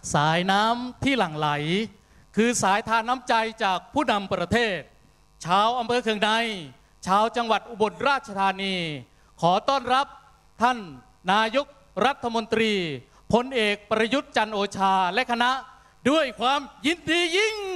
สายน้ำที่หลั่งไหลคือสายทานน้ำใจจากผู้นำประเทศชาวอำเภอเคืองในชาวจังหวัดอุบลราชธานีขอต้อนรับท่านนายกรัฐมนตรีพลเอกประยุทธ์จันทร์โอชาและคณะด้วยความยินดียิ่ง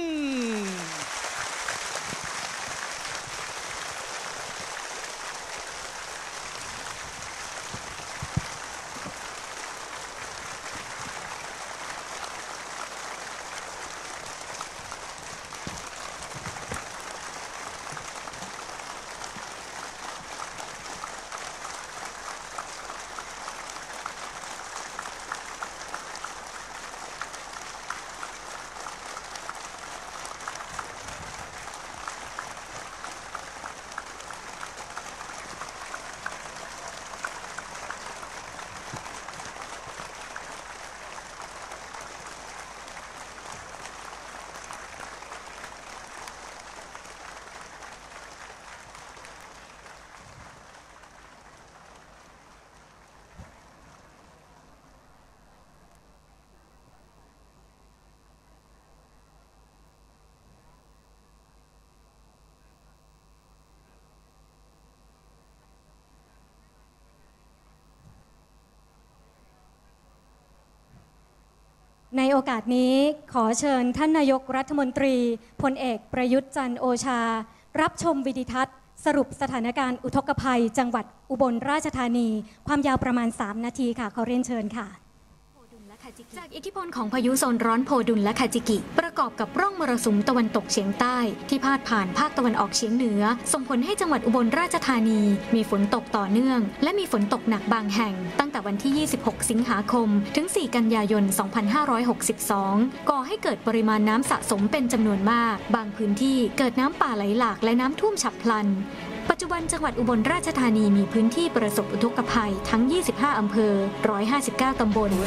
ในโอกาสนี้ขอเชิญท่านนายกรัฐมนตรีพลเอกประยุทธ์จันทร์โอชารับชมวิดีทัศน์สรุปสถานการณ์อุทกภัยจังหวัดอุบลราชธานีความยาวประมาณ3 นาทีค่ะขอเรียนเชิญค่ะจากอิทธิพลของพายุโซนร้อนโพดุลและคาจิกิประกอบกับร่องมรสุมตะวันตกเฉียงใต้ที่พาดผ่านภาคตะวันออกเฉียงเหนือส่งผลให้จังหวัดอุบลราชธานีมีฝนตกต่อเนื่องและมีฝนตกหนักบางแห่งตั้งแต่วันที่26 สิงหาคมถึง4 กันยายน 2562ก่อให้เกิดปริมาณน้ำสะสมเป็นจำนวนมากบางพื้นที่เกิดน้ำป่าไหลหลากและน้ำท่วมฉับพลันปัจจุบันจังหวัดอุบลราชธานีมีพื้นที่ประสบอุทกภัยทั้ง25 อำเภอ159 ตำบล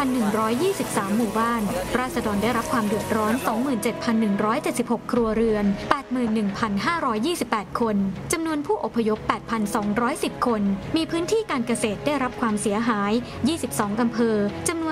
1,123 หมู่บ้านราษฎรได้รับความเดือดร้อน 27,176 ครัวเรือน 81,528 คนจำนวนผู้อพยพ 8,210 คนมีพื้นที่การเกษตรได้รับความเสียหาย22 อำเภอจำนวน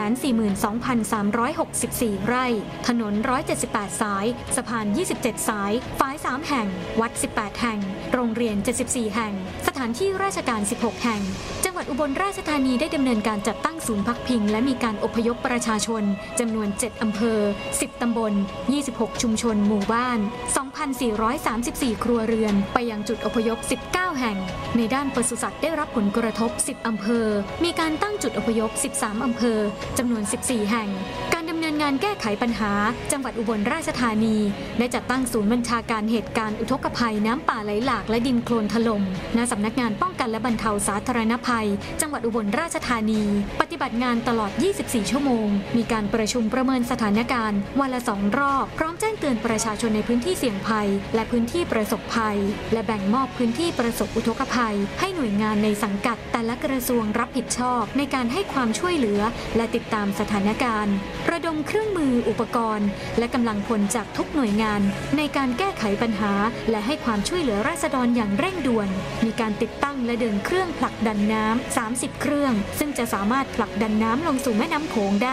442,364 ไร่ถนน178 สายสะพาน27 สายฝาย3 แห่งวัด18 แห่งโรงเรียน74 แห่งสถานที่ราชการ16 แห่งจังหวัดอุบลราชธานีได้ดำเนินการจัดตั้งศูนย์พักพิงและมีการอพยพประชาชนจำนวน7 อำเภอ10 ตำบล26 ชุมชนหมู่บ้าน 2,434 ครัวเรือนไปยังจุดอพยพ19 แห่งในด้านปศุสัตว์ได้รับผลกระทบ10 อำเภอมีการตั้งจุดอพยพ13 อำเภอจำนวน14 แห่งการดำเนินงานแก้ไขปัญหาจังหวัดอุบลราชธานีได้จัดตั้งศูนย์บัญชาการเหตุการณ์อุทกภัยน้ำป่าไหลหลากและดินโคลนถล่มณสำนักงานป้องกันและบรรเทาสาธารณภัยจังหวัดอุบลราชธานีปฏิบัติงานตลอด24 ชั่วโมงมีการประชุมประเมินสถานการณ์วันละ2 รอบพร้อมแจ้งเตือนประชาชนในพื้นที่เสี่ยงภัยและพื้นที่ประสบภัยและแบ่งมอบพื้นที่ประสบอุทกภัยให้หน่วยงานในสังกัดแต่ละกระทรวงรับผิดชอบในการให้ความช่วยเหลือและติดตามสถานการณ์ระดมเครื่องมืออุปกรณ์และกำลังพลจากทุกหน่วยงานในการแก้ไขปัญหาและให้ความช่วยเหลือราษฎรอย่างเร่งด่วนมีการติดตั้งและเดินเครื่องผลักดันน้ำ30 เครื่องซึ่งจะสามารถผลักดันน้ำลงสู่แม่น้ำโขงได้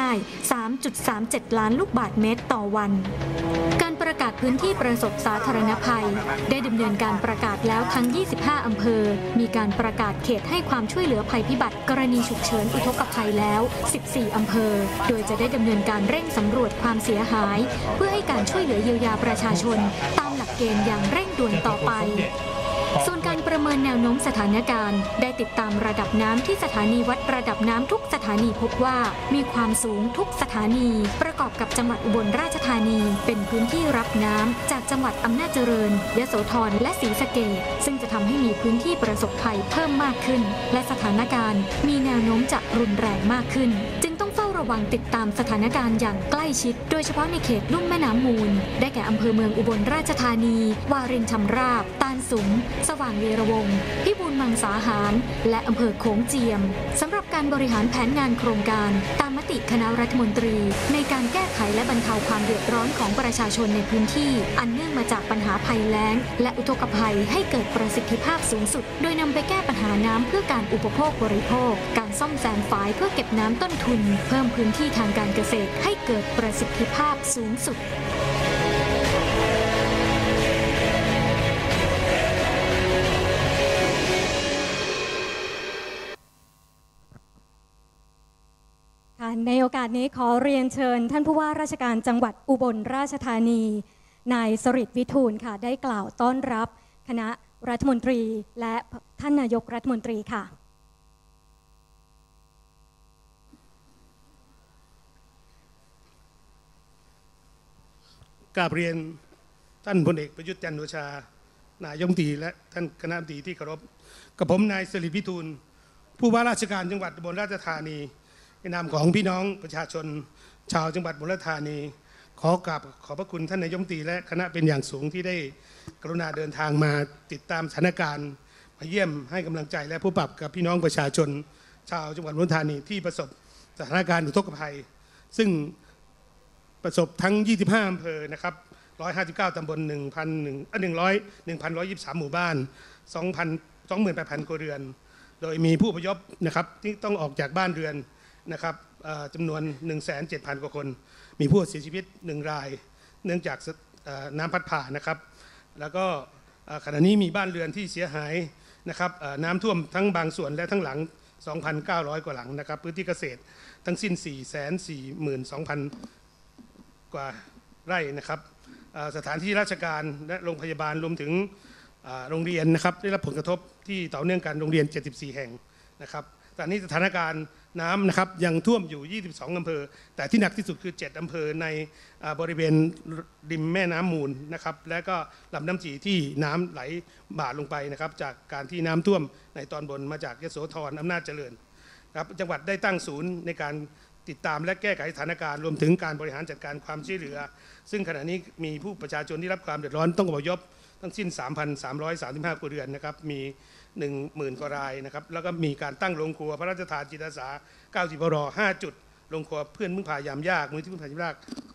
3.37 ล้านลูกบาศก์เมตรต่อวันการประกาศพื้นที่ประสบสาธารณภัยได้ดำเนินการประกาศแล้วทั้ง25 อำเภอมีการประกาศเขตให้ความช่วยเหลือภัยพิบัติกรณีฉุกเฉินอุทกภัยแล้ว14 อำเภอโดยจะได้ดำเนินการเร่งสำรวจความเสียหายเพื่อให้การช่วยเหลือเยียวยาประชาชนตามหลักเกณฑ์อย่างเร่งด่วนต่อไปส่วนการประเมินแนวโน้มสถานการณ์ได้ติดตามระดับน้ำที่สถานีวัดระดับน้ำทุกสถานีพบว่ามีความสูงทุกสถานีประกอบกับจังหวัดอุบลราชธานีเป็นพื้นที่รับน้ำจากจังหวัดอำนาจเจริญยโสธรและศรีสะเกษซึ่งจะทำให้มีพื้นที่ประสบภัยเพิ่มมากขึ้นและสถานการณ์มีแนวโน้มจะรุนแรงมากขึ้นจึงต้องเฝ้าระวังติดตามสถานการณ์อย่างใกล้ชิดโดยเฉพาะในเขตลุ่มแม่น้ำมูลได้แก่อำเภอเมืองอุบลราชธานีวารินชำราบตาลสุมสว่างวีระวงศ์พิบูลมังสาหารและอำเภอโขงเจียมสำหรับการบริหารแผนงานโครงการตามมติคณะรัฐมนตรีในการแก้ไขและบรรเทาความเดือดร้อนของประชาชนในพื้นที่อันเนื่องมาจากปัญหาภัยแล้งและอุทกภัยให้เกิดประสิทธิภาพสูงสุดโดยนำไปแก้ปัญหาน้ำเพื่อการอุปโภคบริโภคการซ่อมแซมฝายเพื่อเก็บน้ำต้นทุนเพิ่มพื้นที่ทางการเกษตรให้เกิดประสิทธิภาพสูงสุดในโอกาสนี้ขอเรียนเชิญท่านผู้ว่าราชการจังหวัดอุบลราชธานีนายสฤทธิ์วิทูลค่ะได้กล่าวต้อนรับคณะรัฐมนตรีและท่านนายกรัฐมนตรีค่ะกราบเรียนท่านพลเอกประยุทธ์จันทร์โอชานายกรัฐมนตรีและท่านคณะรัฐมนตรีที่เคารพกับผมนายสฤทธิ์วิทูลผู้ว่าราชการจังหวัดอุบลราชธานีในนามของพี่น้องประชาชนชาวจังหวัดอุบลราชธานีขอกราบขอบพระคุณท่านนายกรัฐมนตรีและคณะเป็นอย่างสูงที่ได้กรุณาเดินทางมาติดตามสถานการณ์มาเยี่ยมให้กำลังใจและผู้ปรับกับพี่น้องประชาชนชาวจังหวัดอุบลราชธานีที่ประสบสถานการณ์อุทกภัยซึ่งประสบทั้ง25อำเภอนะครับ159ตำบล1,123หมู่บ้าน 28,000 ครัวเรือนโดยมีผู้อพยพนะครับที่ต้องออกจากบ้านเรือนนะครับจำนวน 170,000 กว่าคนมีผู้เสียชีวิต1รายเนื่องจากน้ำพัดผ่านนะครับแล้วก็ขณะนี้มีบ้านเรือนที่เสียหายนะครับน้ำท่วมทั้งบางส่วนและทั้งหลัง 2,900 กว่าหลังนะครับพื้นที่เกษตรทั้งสิ้น 442,000 กว่าไร่นะครับสถานที่ราชการและโรงพยาบาลรวมถึงโรงเรียนนะครับได้รับผลกระทบที่ต่อเนื่องกันโรงเรียน74แห่งนะครับตอนนี้สถานการณ์น้ำนะครับยังท่วมอยู่22อำเภอแต่ที่หนักที่สุดคือ7อำเภอในบริเวณริมแม่น้ำมูลนะครับและก็ลำน้ำจีที่น้ำไหลบ่าลงไปนะครับจากการที่น้ำท่วมในตอนบนมาจากยโสธรอำนาจเจริญครับจังหวัดได้ตั้งศูนย์ในการติดตามและแก้ไขสถานการณ์รวมถึงการบริหารจัดการความช่วยเหลือซึ่งขณะนี้มีผู้ประชาชนที่รับความเดือดร้อนต้องอพยพทั้งสิ้น 3,335 ครัวเรือนนะครับมี 10,000 กว่ารายนะครับแล้วก็มีการตั้งโรงครัวพระราชทานจิตอาสา90 ปร5 จุดโรงครัวเพื่อนพึ่งพายามยากมูลที่พึ่งพายามยาก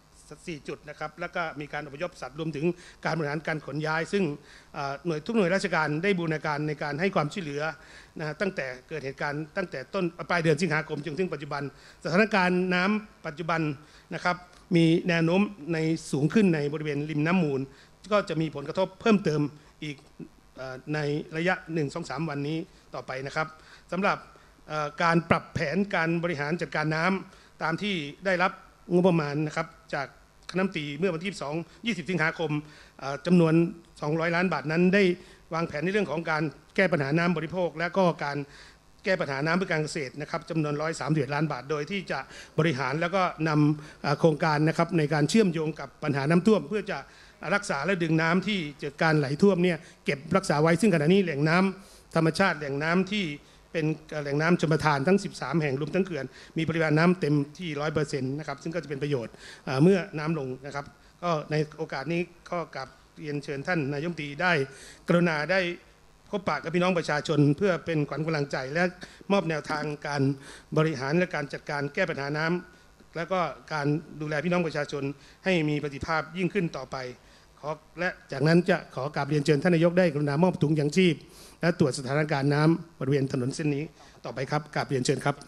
4 จุดนะครับแล้วก็มีการอพยพสัตว์รวมถึงการบริหารการขนย้ายซึ่งทุกหน่วยราชการได้บูรณาการในการให้ความช่วยเหลือนะตั้งแต่เกิดเหตุการณ์ตั้งแต่ต้นปลายเดือนสิงหาคมจนถึงปัจจุบันสถานการณ์น้ำปัจจุบันนะครับมีแนวโน้มในสูงขึ้นในบริเวณริมน้ำมูลก็จะมีผลกระทบเพิ่มเติมอีกในระยะ 1-2-3 วันนี้ต่อไปนะครับสำหรับการปรับแผนการบริหารจัดการน้ำตามที่ได้รับงบประมาณนะครับจากคณะรัฐมนตรีเมื่อวันที่20 สิงหาคมจำนวน200 ล้านบาทนั้นได้วางแผนในเรื่องของการแก้ปัญหาน้ำบริโภคและก็การแก้ปัญหาน้ำเพื่อการเกษตรนะครับจำนวน131 ล้านบาทโดยที่จะบริหารแล้วก็นำโครงการนะครับในการเชื่อมโยงกับปัญหาน้ำท่วมเพื่อจะรักษาและดึงน้ำที่เกิดการไหลท่วมเนี่ยเก็บรักษาไว้ซึ่งขณะนี้แหล่งน้ำธรรมชาติแหล่งน้ำที่เป็นแหล่งน้ำชลประทานทั้ง13แห่งรวมทั้งเขื่อนมีปริมาณน้ำเต็มที่ 100% นะครับซึ่งก็จะเป็นประโยชน์เมื่อน้ำลงนะครับก็ในโอกาสนี้ก็กราบเรียนเชิญท่านนายกรัฐมนตรีได้กรุณาได้พบปะกับพี่น้องประชาชนเพื่อเป็นขวัญกำลังใจและมอบแนวทางการบริหารและการจัดการแก้ปัญหาน้ำแล้วก็การดูแลพี่น้องประชาชนให้มีประสิทธิภาพยิ่งขึ้นต่อไปและจากนั้นจะขอกราบเรียนเชิญท่านนายกได้กรุณามอบถุงยางชีพและตรวจสถานการณ์น้ำบริเวณถนนเส้นนี้ต่อไปครับกราบเรียนเชิญครับ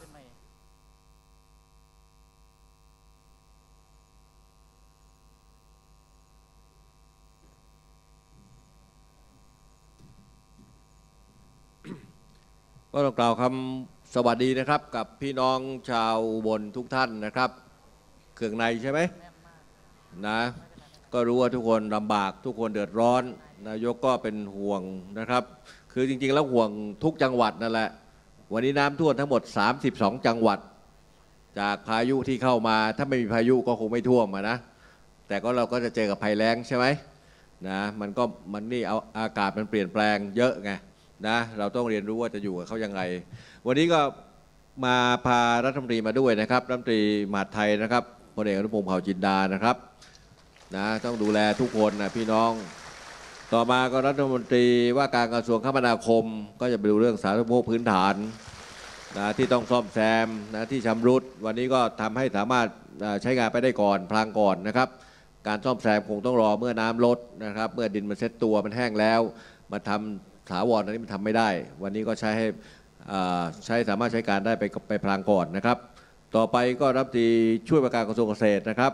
ก็ต้องกล่าวคำสวัสดีนะครับกับพี่น้องชาวอุบลทุกท่านนะครับเครื่องในใช่ไหมนะก็รู้ว่าทุกคนลำบากทุกคนเดือดร้อนนายกก็เป็นห่วงนะครับคือจริงๆแล้วห่วงทุกจังหวัดนั่นแหละวันนี้น้ำท่วมทั้งหมด32จังหวัดจากพายุที่เข้ามาถ้าไม่มีพายุก็คงไม่ท่วมนะแต่ก็เราก็จะเจอกับภัยแล้งใช่ไหมนะมันนี่เอาอากาศมันเปลี่ยนแปลงเยอะไงนะเราต้องเรียนรู้ว่าจะอยู่กับเขายังไงวันนี้ก็มาพารัฐมนตรีมาด้วยนะครับรัฐมนตรีมหาดไทยนะครับพลเอกอนุพงษ์เผ่าจินดานะครับนะต้องดูแลทุกคนนะพี่น้องต่อมาก็รัฐมนตรีว่าการกระทรวงคมนาคมก็จะไปดูเรื่องสาธารณูปโภคพื้นฐานนะที่ต้องซ่อมแซมนะที่ชำรุดวันนี้ก็ทำให้สามารถใช้งานไปได้ก่อนพลางก่อนนะครับการซ่อมแซมคงต้องรอเมื่อน้ำลดนะครับเมื่อดินมันเซ็ตตัวมันแห้งแล้วมาทำถาวรอันนี้มันทำไม่ได้วันนี้ก็ใช้ให้สามารถใช้การได้ไปพลางก่อนนะครับต่อไปก็รัฐมนตรีช่วยว่าการกระทรวงเกษตรนะครับ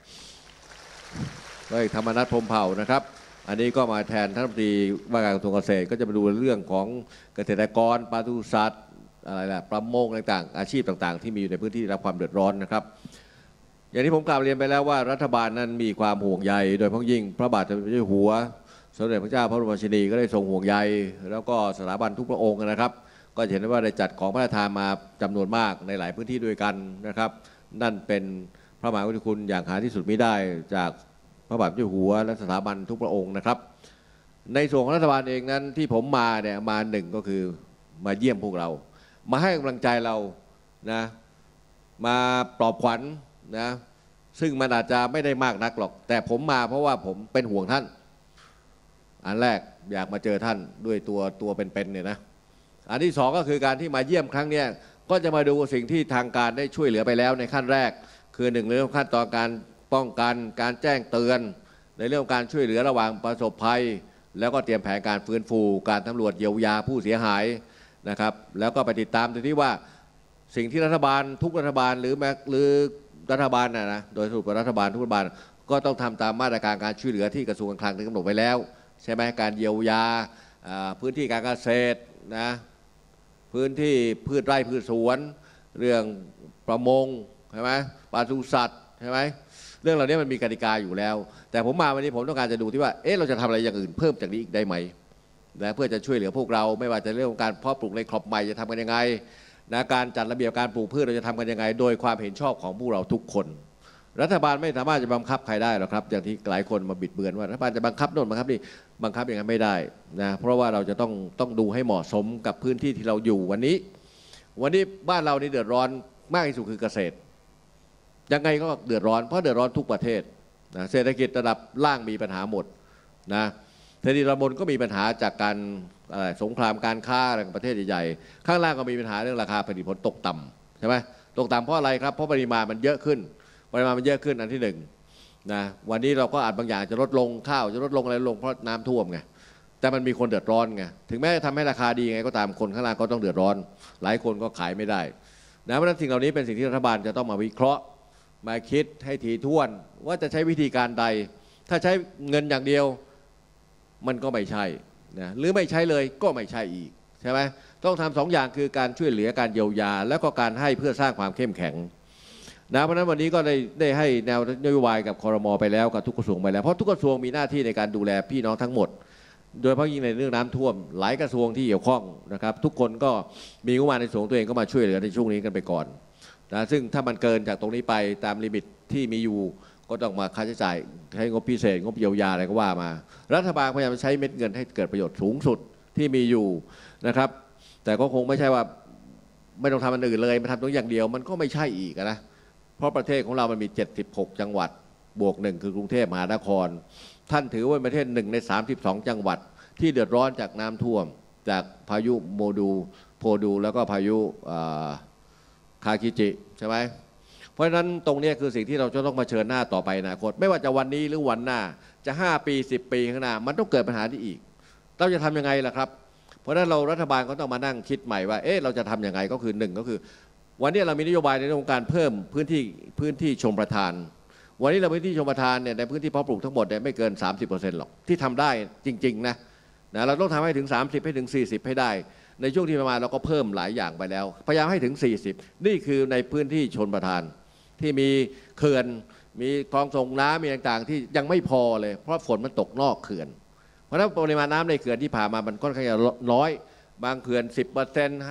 ร้อยเอกธรรมนัส พรหมเผ่านะครับอันนี้ก็มาแทนท่านรัฐมนตรีว่าการกระทรวงเกษตรก็จะมาดูเรื่องของเกษตรกรปศุสัตว์อะไรล่ะประมงต่างๆอาชีพต่างๆที่มีอยู่ในพื้นที่ได้รับความเดือดร้อนนะครับอย่างที่ผมกล่าวเรียนไปแล้วว่ารัฐบาลนั้นมีความห่วงใยโดยเฉพาะยิ่งพระบาทสมเด็จพระเจ้าอยู่หัวสมเด็จพระเจ้าพระบรมราชินีก็ได้ทรงห่วงใยแล้วก็สถาบันทุกพระองค์นะครับก็เห็นได้ว่าได้จัดของพระราชทานมาจำนวนมากในหลายพื้นที่ด้วยกันนะครับนั่นเป็นพระมหากรุณาธิคุณอย่างหาที่สุดมิได้จากพระบาทสมเด็จพระเจ้าอยู่หัวและสถาบันทุกพระองค์นะครับในส่วนของรัฐบาลเองนั้นที่ผมมาเนี่ยมาหนึ่งก็คือมาเยี่ยมพวกเรามาให้กำลังใจเรานะมาปลอบขวัญนะซึ่งมันอาจจะไม่ได้มากนักหรอกแต่ผมมาเพราะว่าผมเป็นห่วงท่านอันแรกอยากมาเจอท่านด้วยตัวเป็นๆเนี่ยนะอันที่สองก็คือการที่มาเยี่ยมครั้งนี้ก็จะมาดูสิ่งที่ทางการได้ช่วยเหลือไปแล้วในขั้นแรกคือหนึ่งเรื่องขั้นตอนการป้องกันการแจ้งเตือนในเรื่องการช่วยเหลือระหว่างประสบภัยแล้วก็เตรียมแผนการฟื้นฟูการตำรวจเยียวยาผู้เสียหายนะครับแล้วก็ไปติดตามดูที่ว่าสิ่งที่รัฐบาลทุกรัฐบาลหรือรัฐบาลนะโดยสรุปรัฐบาลทุกรัฐบาลก็ต้องทำตามมาตรการการช่วยเหลือที่กระทรวงการคลังได้กำหนดไว้แล้วใช่ไหมการเยียวยาพื้นที่การเกษตรนะพื้นที่พืชไร่พืชสวนเรื่องประมงใช่ไหมปศุสัตว์ใช่ไหมเรื่องเหล่านี้มันมีกติกาอยู่แล้วแต่ผมมาวันนี้ผมต้องการจะดูที่ว่าเราจะทำอะไรอย่างอื่นเพิ่มจากนี้อีกได้ไหมนะเพื่อจะช่วยเหลือพวกเราไม่ว่าจะเรื่องของการเพาะปลูกในครอบใหม่จะทำกันยังไงนะการจัดระเบียบการปลูกพืชเราจะทำกันยังไงโดยความเห็นชอบของพวกเราทุกคนรัฐบาลไม่สามารถจะบังคับใครได้หรอกครับอย่างที่หลายคนมาบิดเบือนว่ารัฐบาลจะบังคับโน่นบังคับนี่บังคับอย่างนั้นไม่ได้นะเพราะว่าเราจะต้องดูให้เหมาะสมกับพื้นที่ที่เราอยู่วันนี้บ้านเรานี่เดือดร้อนมากที่สุดคือเกษตรยังไงก็เดือดร้อนเพราะเดือดร้อนทุกประเทศนะเศรษฐกิจระดับล่างมีปัญหาหมดนะเศรษฐกิจระดับบนก็มีปัญหาจากการสงครามการค้าอะไรกับประเทศใหญ่ๆข้างล่างก็มีปัญหาเรื่องราคาผลิตผลตกต่ำใช่ไหมตกต่ำเพราะอะไรครับเพราะปริมาณมันเยอะขึ้นอันที่หนึ่งนะวันนี้เราก็อาจบางอย่างจะลดลงข้าวจะลดลงอะไรลงเพราะน้ำท่วมไงแต่มันมีคนเดือดร้อนไงถึงแม้จะทำให้ราคาดีไงก็ตามคนข้างล่างก็ต้องเดือดร้อนหลายคนก็ขายไม่ได้นะเพราะฉะนั้นสิ่งเหล่านี้เป็นสิ่งที่รัฐบาลจะต้องมาวิเคราะห์มาคิดให้ถี่ถ้วนว่าจะใช้วิธีการใดถ้าใช้เงินอย่างเดียวมันก็ไม่ใช่นะหรือไม่ใช้เลยก็ไม่ใช่อีกใช่ไหมต้องทำสองอย่างคือการช่วยเหลือการเยียวยาแล้วก็การให้เพื่อสร้างความเข้มแข็งนะเพราะฉะนั้นวันนี้ก็ได้ให้แนวนโยบายกับครม.ไปแล้วกับทุกกระทรวงไปแล้วเพราะทุกกระทรวงมีหน้าที่ในการดูแลพี่น้องทั้งหมดโดยเฉพาะยิ่งในเรื่องน้ำท่วมหลายกระทรวงที่เกี่ยวข้องนะครับทุกคนก็มีงบประมาณในส่วนตัวเองก็มาช่วยเหลือในช่วงนี้กันไปก่อนนะซึ่งถ้ามันเกินจากตรงนี้ไปตามลิมิตที่มีอยู่ก็ต้องมาค่าใช้จ่ายให้งบพิเศษงบเยียวยาอะไรก็ว่ามารัฐบาลพยายามใช้เม็ดเงินให้เกิดประโยชน์สูงสุดที่มีอยู่นะครับแต่ก็คงไม่ใช่ว่าไม่ต้องทำอันอื่นเลยมาทำตรงอย่างเดียวมันก็ไม่ใช่อีกนะเพราะประเทศของเรามันมี76จังหวัดบวก1คือกรุงเทพมหานครท่านถือว่าประเทศ1ใน32จังหวัดที่เดือดร้อนจากน้ำท่วมจากพายุโพดูแล้วก็พายุคาคิจิใช่ไหมเพราะฉะนั้นตรงนี้คือสิ่งที่เราจะต้องมาเผชิญหน้าต่อไปอนาคตไม่ว่าจะวันนี้หรือวันหน้าจะ5ปี10ปีข้างหน้ามันต้องเกิดปัญหาที่อีกเราจะทำยังไงล่ะครับเพราะฉะนั้นเรารัฐบาลก็ต้องมานั่งคิดใหม่ว่าเราจะทำยังไงก็คือ1ก็คือวันนี้เรามีนโยบายในเรื่องของการเพิ่มพื้นที่ชมประทานวันนี้เราพื้นที่ชมประทานเนี่ยในพื้นที่เพาะปลูกทั้งหมดเนี่ยไม่เกิน 30% หรอกที่ทำได้จริงๆนะเราต้องทำให้ถึง30ให้ถึง40ให้ได้ในช่วงที่ประมาณเราก็เพิ่มหลายอย่างไปแล้วพยายามให้ถึง40นี่คือในพื้นที่ชนประทานที่มีเขื่อนมีคลองส่งน้ำมีต่างๆที่ยังไม่พอเลยเพราะฝนมันตกนอกเขื่อนเพราะฉะนั้นปริมาณน้ำในเขื่อนที่ผ่านมามันค่อนข้างจะน้อยบางเขื่อน 10%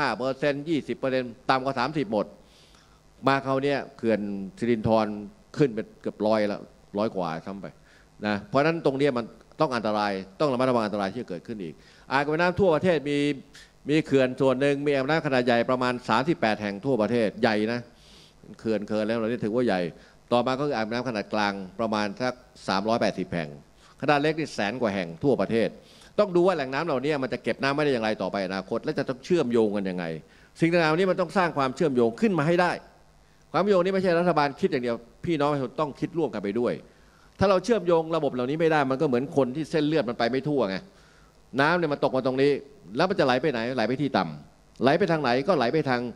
5% 20% ต่ำกว่า30หมดมาเขาเนี่ยเขื่อนสิรินธรขึ้นเป็นเกือบ100แล้ว100กว่าซ้ำไปนะเพราะฉะนั้นตรงนี้มันต้องอันตรายต้องระมัดระวังอันตรายที่จะเกิดขึ้นอีกอ่างเก็บน้ำทั่วประเทศมีเขื่อนส่วนหนึ่งมีอ่างน้ำขนาดใหญ่ประมาณ38แห่งทั่วประเทศใหญ่นะเขื่อนแล้วเราได้ถือว่าใหญ่ต่อมาก็คืออ่างน้ำขนาดกลางประมาณสัก380แห่งขนาดเล็กนี่100,000 กว่าแห่งทั่วประเทศต้องดูว่าแหล่งน้ำเหล่านี้มันจะเก็บน้ำไม่ได้อย่างไรต่อไปอนาคตและจะต้องเชื่อมโยงกันยังไงสิ่งต่างๆนี้มันต้องสร้างความเชื่อมโยงขึ้นมาให้ได้ความโยงนี้ไม่ใช่รัฐบาลคิดอย่างเดียวพี่น้องประชาชนต้องคิดร่วมกันไปด้วยถ้าเราเชื่อมโยงระบบเหล่านี้ไม่ได้มันก็เหมือนคนที่เส้นเลือดมันไปไม่ทั่วไงน้ำเนี่ยมันตกมาตรงนี้แล้วมันจะไหลไปไหนไหลไปที่ต่ำไหลไปทางไหนก็ไหลไปทาง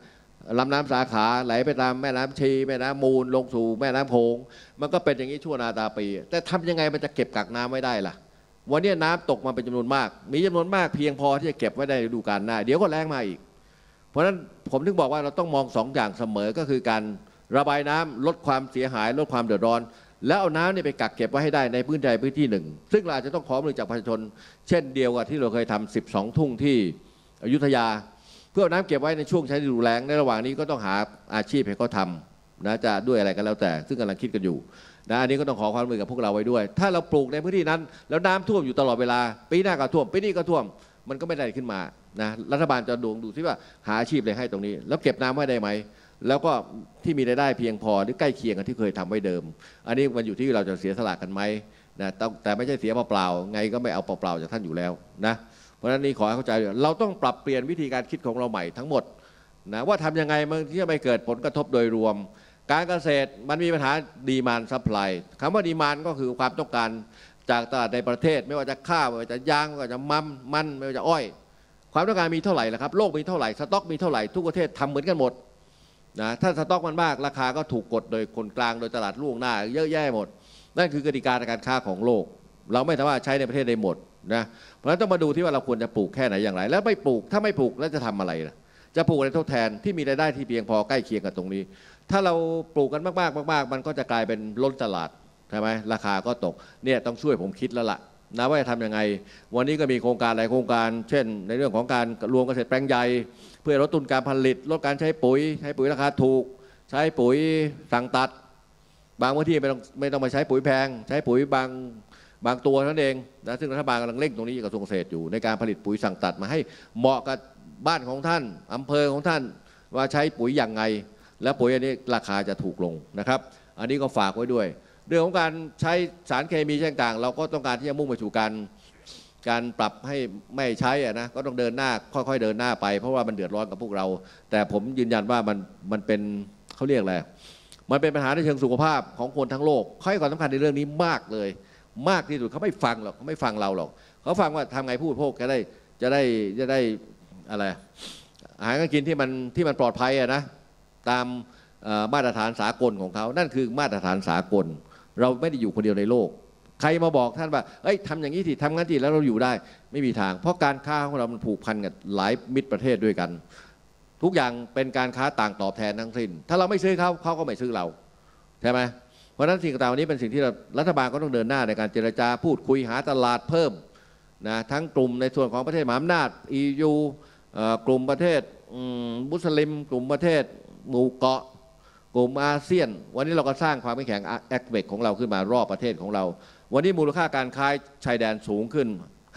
ลำน้ำสาขาไหลไปตามแม่น้ำชีแม่น้ำมูลลงสู่แม่น้ำโขงมันก็เป็นอย่างนี้ชั่วนาตาปีแต่ทำยังไงมันจะเก็บกักน้ำไว้ได้ล่ะวันนี้น้ำตกมาเป็นจำนวนมากมีจำนวนมากเพียงพอที่จะเก็บไว้ได้ฤดูกาลหน้าเดี๋ยวก็แล้งมาอีกเพราะฉะนั้นผมถึงบอกว่าเราต้องมอง2 อย่างเสมอก็คือการระบายน้ำลดความเสียหายลดความเดือดร้อนแล้วเอาน้ำนี่ไปกักเก็บไว้ให้ได้ในพื้นที่หนึ่งซึ่งเราอาจจะต้องขอมือจากประชาชนเช่นเดียวกับที่เราเคยทำ12 ทุ่งที่อยุธยาเพื่อเอาน้ำเก็บไว้ในช่วงใช้ฤดูแล้งในระหว่างนี้ก็ต้องหาอาชีพให้เขาทำนะจะด้วยอะไรกันแล้วแต่ซึ่งกำลังคิดกันอยู่นะอันนี้ก็ต้องขอความร่วมมือกับพวกเราไว้ด้วยถ้าเราปลูกในพื้นที่นั้นแล้วน้ำท่วมอยู่ตลอดเวลาปีหน้าก็ท่วมปีนี้ก็ท่วมมันก็ไม่ได้ขึ้นมานะรัฐบาลจะดูซิว่าหาอาชีพอะไรให้ตรงนี้แล้วเก็บน้ำไว้ได้ไหมแล้วก็ที่มีรายได้เพียงพอหรือใกล้เคียงกับที่เคยทำไว้เดิมอันนี้มันอยู่ที่เราจะเสียสละกันไหมนะแต่ไม่ใช่เสียเปล่าๆไงก็ไม่เอาเปล่าๆจากท่านอยู่แล้วนะเพราะฉะนั้นนี่ขอให้เข้าใจเราต้องปรับเปลี่ยนวิธีการคิดของเราใหม่ทั้งหมดนะว่าทำยังไงมันที่จะไม่เกิดผลกระทบโดยรวมการเกษตรมันมีปัญหาดีมานด์ซัพพลายคำว่าดีมานด์ก็คือความต้องการจากตลาดในประเทศไม่ว่าจะข้าวไม่ว่าจะยางไม่ว่าจะมันไม่ว่าจะอ้อยความต้องการมีเท่าไหร่ล่ะครับโลกมีเท่าไหร่สต็อกมีเท่าไหร่ทุกประเทศทำเหมือนกันหมดนะถ้าสต็อกมันมากราคาก็ถูกกดโดยคนกลางโดยตลาดล่วงหน้าเยอะแยะหมดนั่นคือกติกาในการค้าของโลกเราไม่สามารถใช้ในประเทศได้หมดนะเพราะฉะนั้นต้องมาดูที่ว่าเราควรจะปลูกแค่ไหนอย่างไรแล้วไม่ปลูกถ้าไม่ปลูกแล้วจะทำอะไรล่ะจะปลูกอะไรทดแทนที่มีรายได้ที่เพียงพอใกล้เคียงกับตรงนี้ถ้าเราปลูกกันมากๆมันก็จะกลายเป็นล้นตลาดใช่ไหมราคาก็ตกเนี่ยต้องช่วยผมคิดแล้วล่ะนะว่าจะทำยังไงวันนี้ก็มีโครงการหลายโครงการเช่นในเรื่องของการรวมเกษตรแปลงใหญ่เพื่อลดต้นการผลิตลดการใช้ปุ๋ยราคาถูกใช้ปุ๋ยสั่งตัดบางพื้นที่ไม่ต้องมาใช้ปุ๋ยแพงใช้ปุ๋ยบางตัวนั่นเองนะซึ่งรัฐบาลกำลังเร่งตรงนี้กระทรวงเกษตรอยู่ในการผลิตปุ๋ยสั่งตัดมาให้เหมาะกับบ้านของท่านอำเภอของท่านว่าใช้ปุ๋ยอย่างไงและปุ๋ยอันนี้ราคาจะถูกลงนะครับอันนี้ก็ฝากไว้ด้วยเรื่องของการใช้สารเคมีต่างๆเราก็ต้องการที่จะมุ่งไปสู่การปรับให้ไม่ใช้นะก็ต้องเดินหน้าค่อยๆเดินหน้าไปเพราะว่ามันเดือดร้อนกับพวกเราแต่ผมยืนยันว่ามันเป็นเขาเรียกอะไรมันเป็นปัญหาในเชิงสุขภาพของคนทั้งโลกให้ความสำคัญในเรื่องนี้มากเลยมากที่สุดเขาไม่ฟังหรอกเขาไม่ฟังเราหรอกเขาฟังว่าทำไงผู้บริโภคจะได้อะไรอาหารการกินที่มันปลอดภัยนะตามมาตรฐานสากลของเขานั่นคือมาตรฐานสากลเราไม่ได้อยู่คนเดียวในโลกใครมาบอกท่านว่าเอ้ยทำอย่างนี้สิทำงั้นสิแล้วเราอยู่ได้ไม่มีทางเพราะการค้าของเรามันผูกพันกับหลายมิตรประเทศด้วยกันทุกอย่างเป็นการค้าต่างตอบแทนทั้งสิ้นถ้าเราไม่ซื้อเขาก็ไม่ซื้อเราใช่ไหมเพราะฉะนั้นสิ่งต่างๆนี้เป็นสิ่งที่รัฐบาลก็ต้องเดินหน้าในการเจรจาพูดคุยหาตลาดเพิ่มนะทั้งกลุ่มในส่วนของประเทศมหาอำนาจ EU กลุ่มประเทศมุสลิมกลุ่มประเทศหมู่เกาะกลุ่มอาเซียนวันนี้เราก็สร้างความแข็งแกร่งแอคเบกของเราขึ้นมารอบประเทศของเราวันนี้มูลค่าการค้าชายแดนสูงขึ้น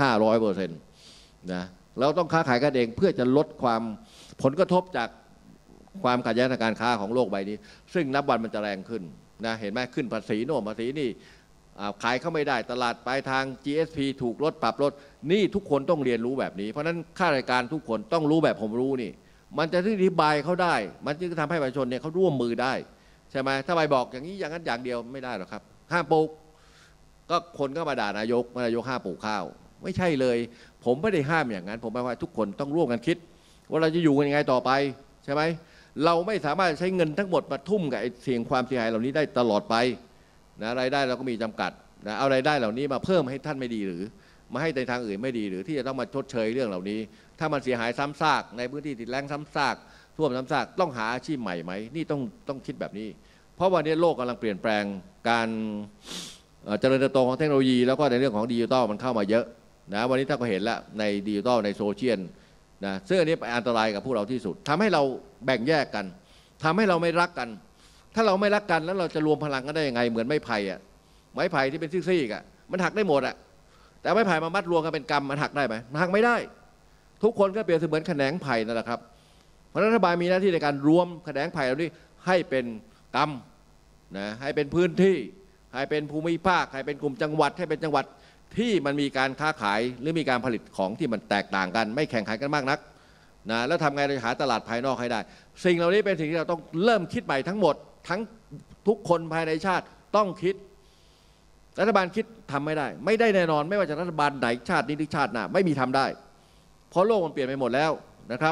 500% นะเราต้องค้าขายกันเองเพื่อจะลดความผลกระทบจากความขัดแย้งทางการค้าของโลกใบนี้ซึ่งนับวันมันจะแรงขึ้นนะเห็นไหมขึ้นภาษีโน่นภาษีนี่ขายเข้าไม่ได้ตลาดปลายทาง GSP ถูกลดปรับลดนี่ทุกคนต้องเรียนรู้แบบนี้เพราะนั้นข้าราชการทุกคนต้องรู้แบบผมรู้นี่มันจะอธิบายเขาได้มันจึงจะทำให้ประชาชนเนี่ยเขาร่วมมือได้ใช่ไหมถ้าไปบอกอย่างนี้อย่างนั้นอย่างเดียวไม่ได้หรอกครับห้ามปลูกก็คนก็มาด่านายกห้ามปลูกข้าวไม่ใช่เลยผมไม่ได้ห้ามอย่างนั้นผมหมายว่าทุกคนต้องร่วมกันคิดว่าเราจะอยู่กันยังไงต่อไปใช่ไหมเราไม่สามารถใช้เงินทั้งหมดมาทุ่มกับเสี่ยงความเสียหายเหล่านี้ได้ตลอดไปนะรายได้เราก็มีจำกัดนะเอารายได้เหล่านี้มาเพิ่มให้ท่านไม่ดีหรือมาให้ในทางอื่นไม่ดีหรือที่จะต้องมาชดเชยเรื่องเหล่านี้ถ้ามันเสียหายซ้ำซากในพื้นที่ติดแล้งซ้ำซากท่วมซ้ำซากต้องหาอาชีพใหม่ไหมนี่ต้องคิดแบบนี้เพราะวันนี้โลกกำลังเปลี่ยนแปลงการเจริญเติบโตของเทคโนโลยีแล้วก็ในเรื่องของดิจิทัลมันเข้ามาเยอะนะวันนี้ถ้าก็เห็นแล้วในดิจิทัลในโซเชียลนะซึ่งอันนี้อันตรายกับพวกเราที่สุดทำให้เราแบ่งแยกกันทำให้เราไม่รักกันถ้าเราไม่รักกันแล้วเราจะรวมพลังกันได้ยังไงเหมือนไม้ไผ่ไม้ไผ่ที่เป็นซี่ๆมันหักได้หมดแต่ไม้ไผ่มามัดรวมกันเป็นกำมันหักได้ไหมมันหักไม่ได้ทุกคนก็เปรียบเสมือนแขนงไผ่นั่นแหละครับเพราะรัฐบาลมีหน้าที่ในการรวมแขนงไผ่เหล่านี้ให้เป็นกำนะให้เป็นพื้นที่ให้เป็นภูมิภาคให้เป็นกลุ่มจังหวัดให้เป็นจังหวัดที่มันมีการค้าขายหรือมีการผลิตของที่มันแตกต่างกันไม่แข่งขันกันมากนักนะแล้วทำไงเราจะหาตลาดภายนอกให้ได้สิ่งเหล่านี้เป็นสิ่งที่เราต้องเริ่มคิดใหม่ทั้งหมดทั้งทุกคนภายในชาติต้องคิดรัฐบาลคิดทำไม่ได้แน่นอนไม่ว่าจะรัฐบาลไหนชาตินี้หรือชาติหน้าไม่มีทำได้เพราะโลกมันเปลี่ยนไปหมดแล้วนะครับ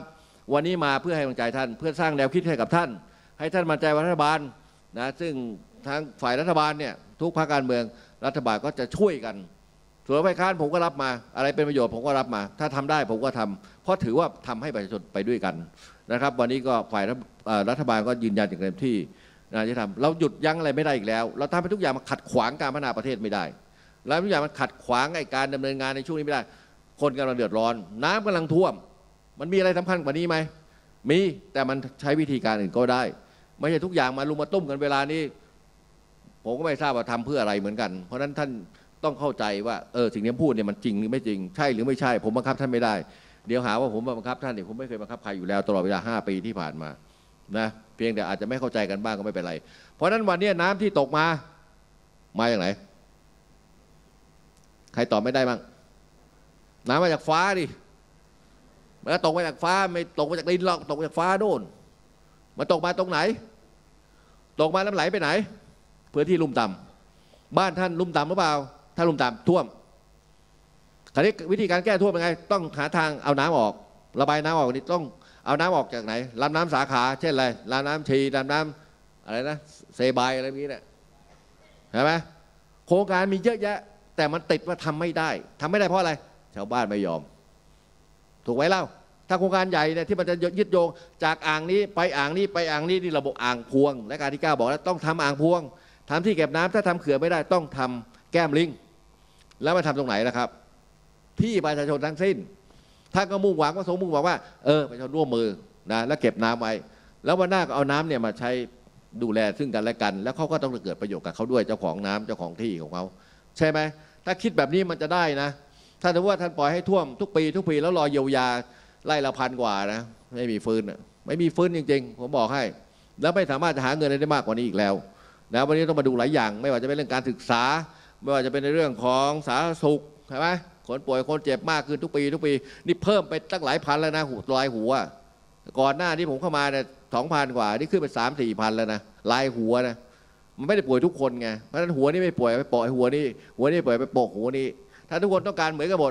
วันนี้มาเพื่อให้กำลังใจท่านเพื่อสร้างแนวคิดให้กับท่านให้ท่านมั่นใจว่ารัฐบาลนะซึ่งทางฝ่ายรัฐบาลเนี่ยทุกภาคการเมืองรัฐบาลก็จะช่วยกันส่วนฝ่ายค้านผมก็รับมาอะไรเป็นประโยชน์ผมก็รับมาถ้าทำได้ผมก็ทำเพราะถือว่าทำให้ประชาชนไปด้วยกันนะครับวันนี้ก็ฝ่ายรัฐบาลก็ยืนยันอย่างเต็มที่จะทำเราหยุดยั้งอะไรไม่ได้อีกแล้วเราทำให้ทุกอย่างมาขัดขวางการพัฒนาประเทศไม่ได้แล้วทุกอย่างมันขัดขวางการดำเนินงานในช่วงนี้ไม่ได้คนกำลังเดือดร้อนน้ำกำลังท่วมมันมีอะไรสำคัญกว่านี้ไหมมีแต่มันใช้วิธีการอื่นก็ได้ไม่ใช่ทุกอย่างมาลุมมาตุ้มกันเวลานี้ผมก็ไม่ทราบว่าทำเพื่ออะไรเหมือนกันเพราะฉะนั้นท่านต้องเข้าใจว่าสิ่งที่พูดเนี่ยมันจริงหรือไม่จริงใช่หรือไม่ใช่ผมบังคับท่านไม่ได้เดี๋ยวหาว่าผมบังคับท่านเนี่ยผมไม่เคยบังคับใครอยู่แล้วตลอดเวลา5 ปีที่ผ่านมานะเพียงแต่อาจจะไม่เข้าใจกันบ้างก็ไม่เป็นไรเพราะฉะนั้นวันนี้น้ำที่ตกมาอย่างไหนใครตอบไม่ได้บ้างน้ำมาจากฟ้าดิมันตกมาจากฟ้าไม่ตกมาจากดินหรอกตกมาจากฟ้าโน่นมันตกมาตรงไหนตกมาแล้วไหลไปไหนพื้นที่ลุ่มต่ำบ้านท่านลุ่มต่ำหรือเปล่าถ้าลุ่มต่ำท่วมคราวนี้วิธีการแก้ท่วมเป็นไงต้องหาทางเอาน้ำออกระบายน้ำออกนี่ต้องเอาน้ำออกจากไหนลำน้ำสาขาเช่นอะไรลำน้ำชีลำน้ำอะไรนะเซบายอะไรนี้เนี่ยใช่ไหมโครงการมีเยอะแยะแต่มันติดว่าทำไม่ได้เพราะอะไรชาวบ้านไม่ยอมถูกไหมเล่าถ้าโครงการใหญ่เนี่ยที่มันจะยึดโยงจากอ่างนี้ไปอ่างนี้ไปอ่างนี้นี่ระบบอ่างพวงและการที่9บอกแล้วต้องทำอ่างพวงทำที่เก็บน้ำถ้าทำเขื่อนไม่ได้ต้องทำแก้มลิงแล้วมาทำตรงไหนล่ะครับที่ประชาชนทั้งสิ้นท่านก็มุ่งหวังว่ามุ่งหวังว่าประชาชนร่วมมือนะแล้วเก็บน้ำไว้แล้ววันหน้าก็เอาน้ำเนี่ยมาใช้ดูแลซึ่งกันและกันแล้วเขาก็ต้องเกิดประโยชน์กับเขาด้วยเจ้าของน้ำเจ้าของที่ของเขาใช่ไหมถ้าคิดแบบนี้มันจะได้นะถ้าถือว่าท่านปล่อยให้ท่วมทุกปีแล้วรอเยียวยาไล่ละ1,000 กว่านะไม่มีฟื้นไม่มีฟื้นจริงๆผมบอกให้แล้วไม่สามารถจะหาเงินได้มากกว่านี้อีกแล้วนะวันนี้ต้องมาดูหลายอย่างไม่ว่าจะเป็นเรื่องการศึกษาไม่ว่าจะเป็นในเรื่องของสาธารณสุขใช่ไหมคนป่วยคนเจ็บมากขึ้นทุกปีนี่เพิ่มไปตั้งหลายพันแล้วนะรายหัวก่อนหน้าที่ผมเข้ามาเนี่ย2,000 กว่านี่ขึ้นไป3-4 พันแล้วนะรายหัวนะมันไม่ได้ป่วยทุกคนไงเพราะฉะนั้นหัวนี่ไม่ป่วยไปโปะหัวนี่ป่วยไปโปะหัวนี่ถ้าทุกคนต้องการเหมือนกันหมด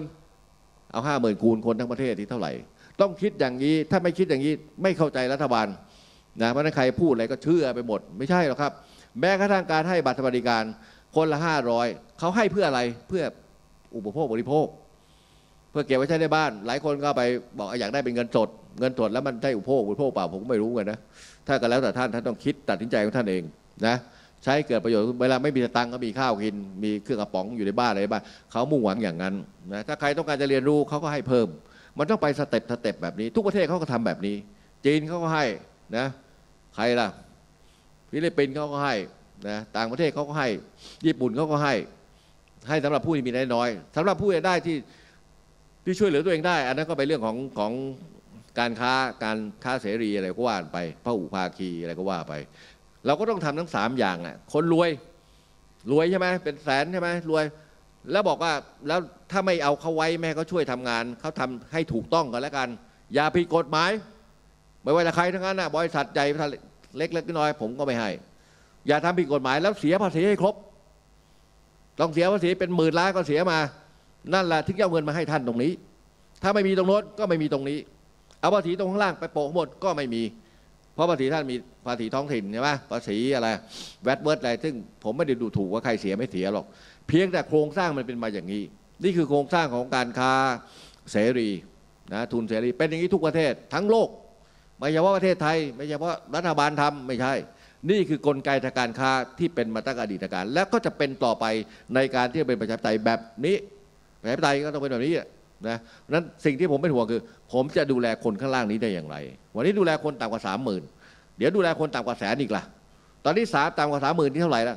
50,000เอา50,000คูณคนทั้งประเทศที่เท่าไหร่ต้องคิดอย่างนี้ถ้าไม่คิดอย่างนี้ไม่เข้าใจรัฐบาลนะเพราะนั้นใครพูดอะไรก็เชื่อไปหมดไม่ใช่หรอกครับแม้กระทั่งการให้บัตรสวัสดิการคนละ500เขาให้เพื่ออะไรเพื่ออุปโภคบริโภคเพื่อเก็บไว้ใช้ในบ้านหลายคนก็ไปบอกอยากได้เป็นเงินสดแล้วมันได้อุปโภคบริโภคเปล่าผมก็ไม่รู้กันนะถ้าก็แล้วแต่ท่านต้องคิดตัดสินใจของท่านเองนะใช้เกิดประโยชน์เวลาไม่มีตังค์ก็มีข้าวกินมีเครื่องกระป๋องอยู่ในบ้านอะไรบ้างเขามุ่งหวังอย่างนั้นนะถ้าใครต้องการจะเรียนรู้เขาก็ให้เพิ่มมันต้องไปสเต็ปแบบนี้ทุกประเทศเขาก็ทำแบบนี้จีนเขาก็ให้นะใครล่ะฟิลิปปินส์เขาก็ให้นะต่างประเทศเขาก็ให้ญี่ปุ่นเขาก็ให้สำหรับผู้ที่มีน้อยสำหรับผู้ที่ได้ที่ช่วยเหลือตัวเองได้อันนั้นก็เป็นเรื่องของการค้าเสรีอะไรก็ว่าไปพหุภาคีอะไรก็ว่าไปเราก็ต้องทำทั้ง3อย่างอ่ะคนรวยใช่ไหมเป็นแสนใช่ไหมรวยแล้วบอกว่าแล้วถ้าไม่เอาเขาไว้แม่เขาช่วยทำงานเขาทำให้ถูกต้องกันแล้วกันอย่าผิดกฎหมายไม่ว่าจะใครทั้งนั้นนะบริษัทใหญ่เล็กน้อยผมก็ไม่ให้อย่าทำผิดกฎหมายแล้วเสียภาษีให้ครบต้องเสียภาษีเป็น10,000 ล้านก็เสียมานั่นแหละถึงจะเอาเงินมาให้ท่านตรงนี้ถ้าไม่มีตรงโน้นก็ไม่มีตรงนี้เอาภาษีตรงข้างล่างไปโปะหมดก็ไม่มีเพราะภาษีท่านมีภาษีท้องถิ่นใช่ไหมภาษีอะไรแวดเวิร์ดอะไรซึ่งผมไม่ได้ดูถูกว่าใครเสียไม่เสียหรอกเพียงแต่โครงสร้างมันเป็นมาอย่างนี้นี่คือโครงสร้างของการค้าเสรีนะทุนเสรีเป็นอย่างนี้ทุกประเทศทั้งโลกไม่ใช่ว่าประเทศไทยไม่ใช่ว่ารัฐบาลทำไม่ใช่นี่คือกลไกทางการค้าที่เป็นมาตั้งอดีตการแล้วก็จะเป็นต่อไปในการที่จะเป็นประชาธิปไตยแบบนี้ประชาธิปไตยก็ต้องเป็นแบบนี้นะนั้นสิ่งที่ผมเป็นห่วงคือผมจะดูแลคนข้างล่างนี้ได้อย่างไรวันนี้ดูแลคนต่ำกว่า 30,000 เดี๋ยวดูแลคนต่ำกว่า100,000อีกล่ะตอนนี้ต่ำกว่า 30,000 ที่เท่าไหร่ละ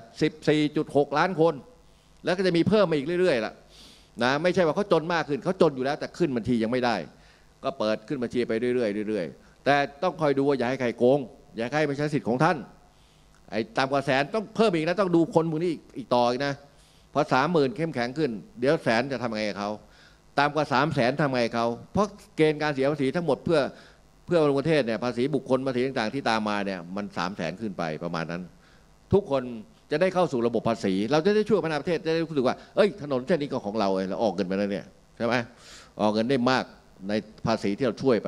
14.6 ล้านคนแล้วก็จะมีเพิ่มมาอีกเรื่อยๆล่ะนะไม่ใช่ว่าเขาจนมากขึ้นเขาจนอยู่แล้วแต่ขึ้นบัญชียังไม่ได้ก็เปิดขึ้นบัญชีไปเรื่อยๆแต่ต้องคอยดูว่าอย่าให้ใครโกงอย่าให้ไม่ใช่สิทธิ์ของท่านไอ้ต่ำกว่า100,000ต้องเพิ่มอีกนะต้องดูคนพวกนี้อีกต่ออีกนะพอ 30,000 เข้มแข็งขึ้นเดี๋ยว100,000จะทำยังไงกับเขาต่ำกว่า 300,000 ทำไงเขาเพราะเกณฑ์การเสียภาษีทั้งหมดเพื่อบำรุงประเทศเนี่ยภาษีบุคคลภาษีต่างๆที่ตามมาเนี่ยมัน 300,000 ขึ้นไปประมาณนั้นทุกคนจะได้เข้าสู่ระบบภาษีเราจะได้ช่วยพัฒนาประเทศจะได้รู้สึกว่าถนนเส้นนี้ก็ของเราเราออกเงินไปแล้วเนี่ยใช่ไหมออกเงินได้มากในภาษีที่เราช่วยไป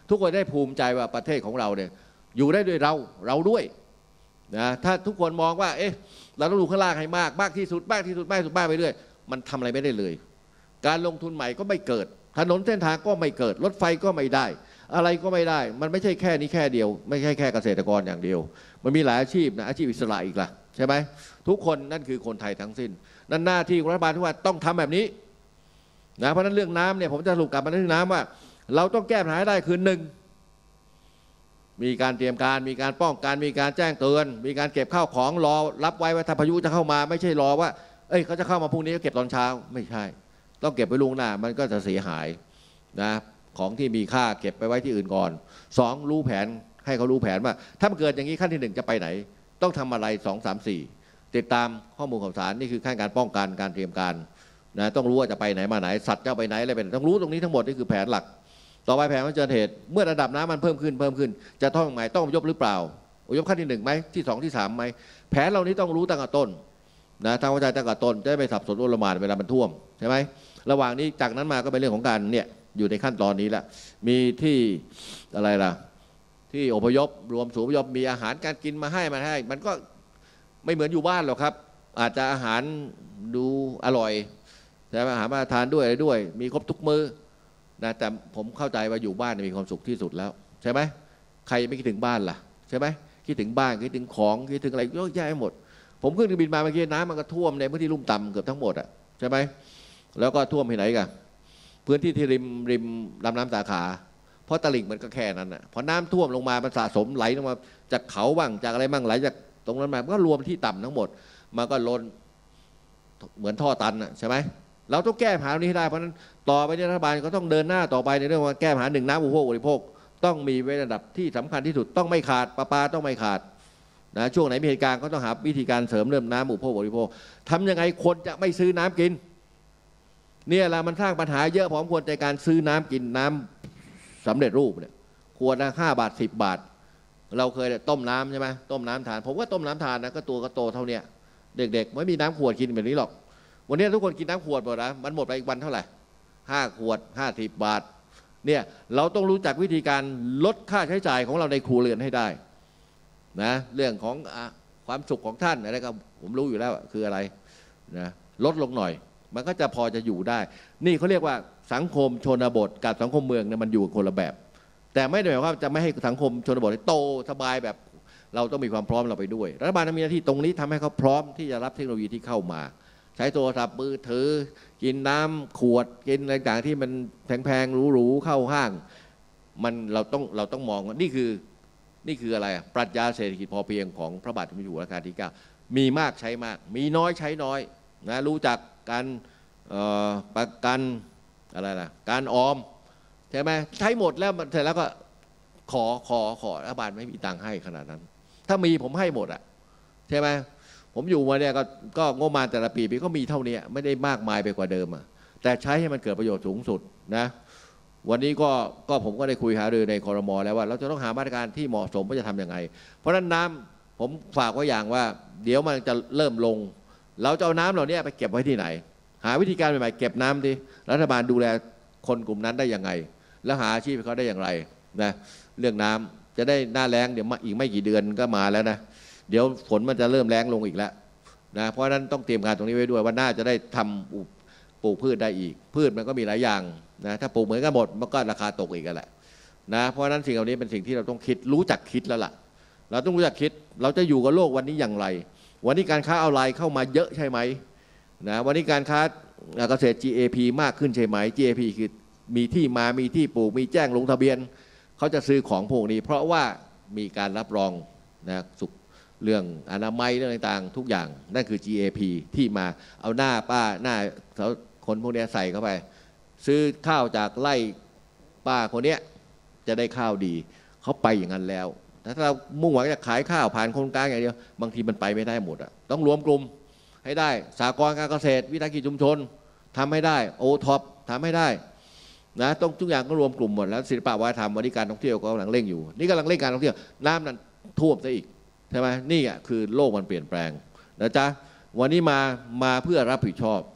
ทุกคนได้ภูมิใจว่าประเทศของเราเนี่ยอยู่ได้ด้วยเราด้วยนะถ้าทุกคนมองว่าเอ๊ะเราต้องดูข้างล่างให้มากที่สุดมากที่สุดมากที่สุดมากไปเรื่อยมันทำอะไรไม่ได้เลยการลงทุนใหม่ก็ไม่เกิดถนนเส้นทางก็ไม่เกิดรถไฟก็ไม่ได้อะไรก็ไม่ได้มันไม่ใช่แค่นี้แค่เดียวไม่ใช่แค่เกษตรกรอย่างเดียวมันมีหลายอาชีพนะอาชีพอิสระอีกล่ะใช่ไหมทุกคนนั่นคือคนไทยทั้งสิ้นนั่นหน้าที่ของรัฐบาลที่ว่าต้องทำแบบนี้นะเพราะนั้นเรื่องน้ำเนี่ยผมจะสรุปกลับมาเรื่องน้ำว่าเราต้องแก้ปัญหาได้คือหนึ่งมีการเตรียมการมีการป้องกันมีการแจ้งเตือนมีการเก็บข้าวของรอรับไว้ว่าถ้าพายุจะเข้ามาไม่ใช่รอว่าเอ้ยเขาจะเข้ามาพรุ่งนี้ก็เก็บตอนเช้าไม่ใช่ต้องเก็บไว้ล่วงหน้ามันก็จะเสียหายนะของที่มีค่าเก็บไปไว้ที่อื่นก่อนสองรู้แผนให้เขารู้แผนว่าถ้ามันเกิดอย่างนี้ขั้นที่หนึ่งจะไปไหนต้องทำอะไร2 3 4ติดตามข้อมูลข่าวสารนี่คือขั้นการป้องกันการเตรียมการนะต้องรู้ว่าจะไปไหนมาไหนสัตว์จะไปไหนอะไรเป็นต้องรู้ตรงนี้ทั้งหมดนี่คือแผนหลักต่อไปแผนมันเจอเหตุเมื่อระดับน้ำมันเพิ่มขึ้นจะต้องไหมต้องอพยพหรือเปล่าอพยพขั้นที่1ไหมที่2ที่3ไหมแผนเรานี้ต้องรู้ตั้งแต่ต้นนะทางวิจัยตั้งแต่ต้นจะไม่สับสนโอลหม่านเวลามันท่วมใช่ไหมระหว่างนี้จากนั้นมาก็เป็นเรื่องของการเนี่ยอยู่ในขั้นตอนนี้แหละมีที่อะไรล่ะที่อพยพรวมศูนย์อพยพมีอาหารการกินมาให้มันก็ไม่เหมือนอยู่บ้านหรอกครับอาจจะอาหารดูอร่อยแต่อาหารมาทานด้วยอะไรด้วยมีครบทุกมื้อนะแต่ผมเข้าใจว่าอยู่บ้านมีความสุขที่สุดแล้วใช่ไหมใครไม่คิดถึงบ้านล่ะใช่ไหมคิดถึงบ้านคิดถึงของคิดถึงอะไรเยอะแยะหมดผมขึ้นเครื่องบินมาเมื่อกี้น้ำมันก็ท่วมในพื้นที่ลุ่มต่ำเกือบทั้งหมดอ่ะใช่ไหมแล้วก็ท่วมที่ไหนกันพื้นที่ที่ริมลำน้ำสาขาเพราะตลิ่งมันก็แค่นั้นอ่ะพอน้ำท่วมลงมามันสะสมไหลลงมาจากเขาบ้างจากอะไรบ้างไหลจากตรงนั้นมาก็รวมที่ต่ำทั้งหมดมันก็ล้นเหมือนท่อตันอ่ะใช่ไหมเราต้องแก้ปัญหานี้ให้ได้เพราะนั้นต่อไปรัฐบาลก็ต้องเดินหน้าต่อไปในเรื่องว่าแก้ปัญหาน้ำอุปโภคบริโภคต้องมีไว้ระดับที่สำคัญที่สุดต้องไม่ขาดประปาต้องไม่ขาดนะช่วงไหนมีเหตุการณ์ก็ต้องหาวิธีการเสริมเรื่องน้ำอุปโภคบริโภคทำยังไงคนจะไม่ซื้อน้ำกินเนี่ยแหละมันสร้างปัญหาเยอะพอสมควรในการซื้อน้ำกินน้ำสำเร็จรูปเนี่ยขวดละ5 บาท10 บาทเราเคยต้มน้ำใช่ไหมต้มน้ำทานผมก็ต้มน้ำทานนะก็ตัวก็โตเท่าเนี้ยเด็กๆไม่มีน้ำขวดกินแบบนี้หรอกวันนี้ทุกคนกินน้ำขวดหมดนะมันหมดไปอีกวันเท่าไหร่5 ขวด50 บาทเนี่ยเราต้องรู้จักวิธีการลดค่าใช้จ่ายของเราในครัวเรือนให้ได้นะเรื่องของความสุขของท่านอะไรก็ผมรู้อยู่แล้วคืออะไรนะลดลงหน่อยมันก็จะพอจะอยู่ได้นี่เขาเรียกว่าสังคมชนบทกับสังคมเมืองเนี่ยมันอยู่คนละแบบแต่ไม่ได้หมายความว่าจะไม่ให้สังคมชนบทโตสบายแบบเราต้องมีความพร้อมเราไปด้วยรัฐบาลมีหน้าที่ตรงนี้ทำให้เขาพร้อมที่จะรับเทคโนโลยีที่เข้ามาใช้โทรศัพท์มือถือกินน้ำขวดกินอะไรต่างๆที่มันแพงๆหรูๆเข้าห้างมันเราต้องมองว่านี่คืออะไรปรัชญาเศรษฐกิจพอเพียงของพระบาทสมเด็จพระเจ้าอยู่หัวรัชกาลที่9มีมากใช้มากมีน้อยใช้น้อยนะรู้จักการประกันอะไรล่ะการออมใช่ไหมใช้หมดแล้วเสร็จแล้วก็ขอรัฐบาลไม่มีตังค์ให้ขนาดนั้นถ้ามีผมให้หมดอ่ะใช่ไหมผมอยู่มาเนี่ยก็งบประมาณแต่ละปีก็มีเท่านี้ไม่ได้มากมายไปกว่าเดิมแต่ใช้ให้มันเกิดประโยชน์สูงสุดนะวันนี้ก็ผมก็ได้คุยหารือในครม.แล้วว่าเราจะต้องหามาตรการที่เหมาะสมว่าจะทำยังไงเพราะฉะนั้นน้ำผมฝากไว้อย่างว่าเดี๋ยวมันจะเริ่มลงเราจะเอาน้ำเหล่านี้ไปเก็บไว้ที่ไหนหาวิธีการใหม่ๆเก็บน้ำดิรัฐบาลดูแลคนกลุ่มนั้นได้ยังไงแล้วหาอาชีพให้เขาได้อย่างไรนะเรื่องน้ำจะได้หน้าแล้งเดี๋ยวอีกไม่กี่เดือนก็มาแล้วนะเดี๋ยวฝนมันจะเริ่มแล้งลงอีกแล้วนะเพราะฉะนั้นต้องเตรียมการตรงนี้ไว้ด้วยว่าน่าจะได้ทำปลูกพืชได้อีกพืชมันก็มีหลายอย่างนะถ้าปลูกเหมือนกันหมดมันก็ราคาตกอีกกันแหละนะเพราะฉะนั้นสิ่งเหล่านี้เป็นสิ่งที่เราต้องคิดรู้จักคิดแล้วล่ะเราต้องรู้จักคิดเราจะอยู่กับโลกวันนี้อย่างไรวันนี้การค้าออนไลน์เข้ามาเยอะใช่ไหมนะวันนี้การค้าเกษตร GAP มากขึ้นใช่ไหม GAP คือมีที่มามีที่ปลูกมีแจ้งลงทะเบียนเขาจะซื้อของพวกนี้เพราะว่ามีการรับรองนะสุขเรื่องอนามัยเรื่องต่างๆทุกอย่างนั่นคือ GAP ที่มาเอาหน้าป้าหน้าคนพวกนี้ใส่เข้าไปซื้อข้าวจากไร่ป้าคนนี้จะได้ข้าวดีเขาไปอย่างนั้นแล้วแต่ถ้าเรามุ่งหวังจะขายข้าวผ่านคนกลางอย่างเดียวบางทีมันไปไม่ได้หมดต้องรวมกลุ่มให้ได้สหกรณ์การเกษตรวิสาหกิจชุมชนทำให้ได้โอท็อปทำให้ได้นะต้องทุกอย่างก็รวมกลุ่มหมดแล้วศิลปะวัฒนธรรมวันนี้การท่องเที่ยวก็กำลังเร่งอยู่นี่กำลังเร่งการท่องเที่ยวน้ำนั้นท่วมซะอีกใช่ไหมนี่คือโลกมันเปลี่ยนแปลงนะจ๊ะวันนี้มาเพื่อรับผิดชอบ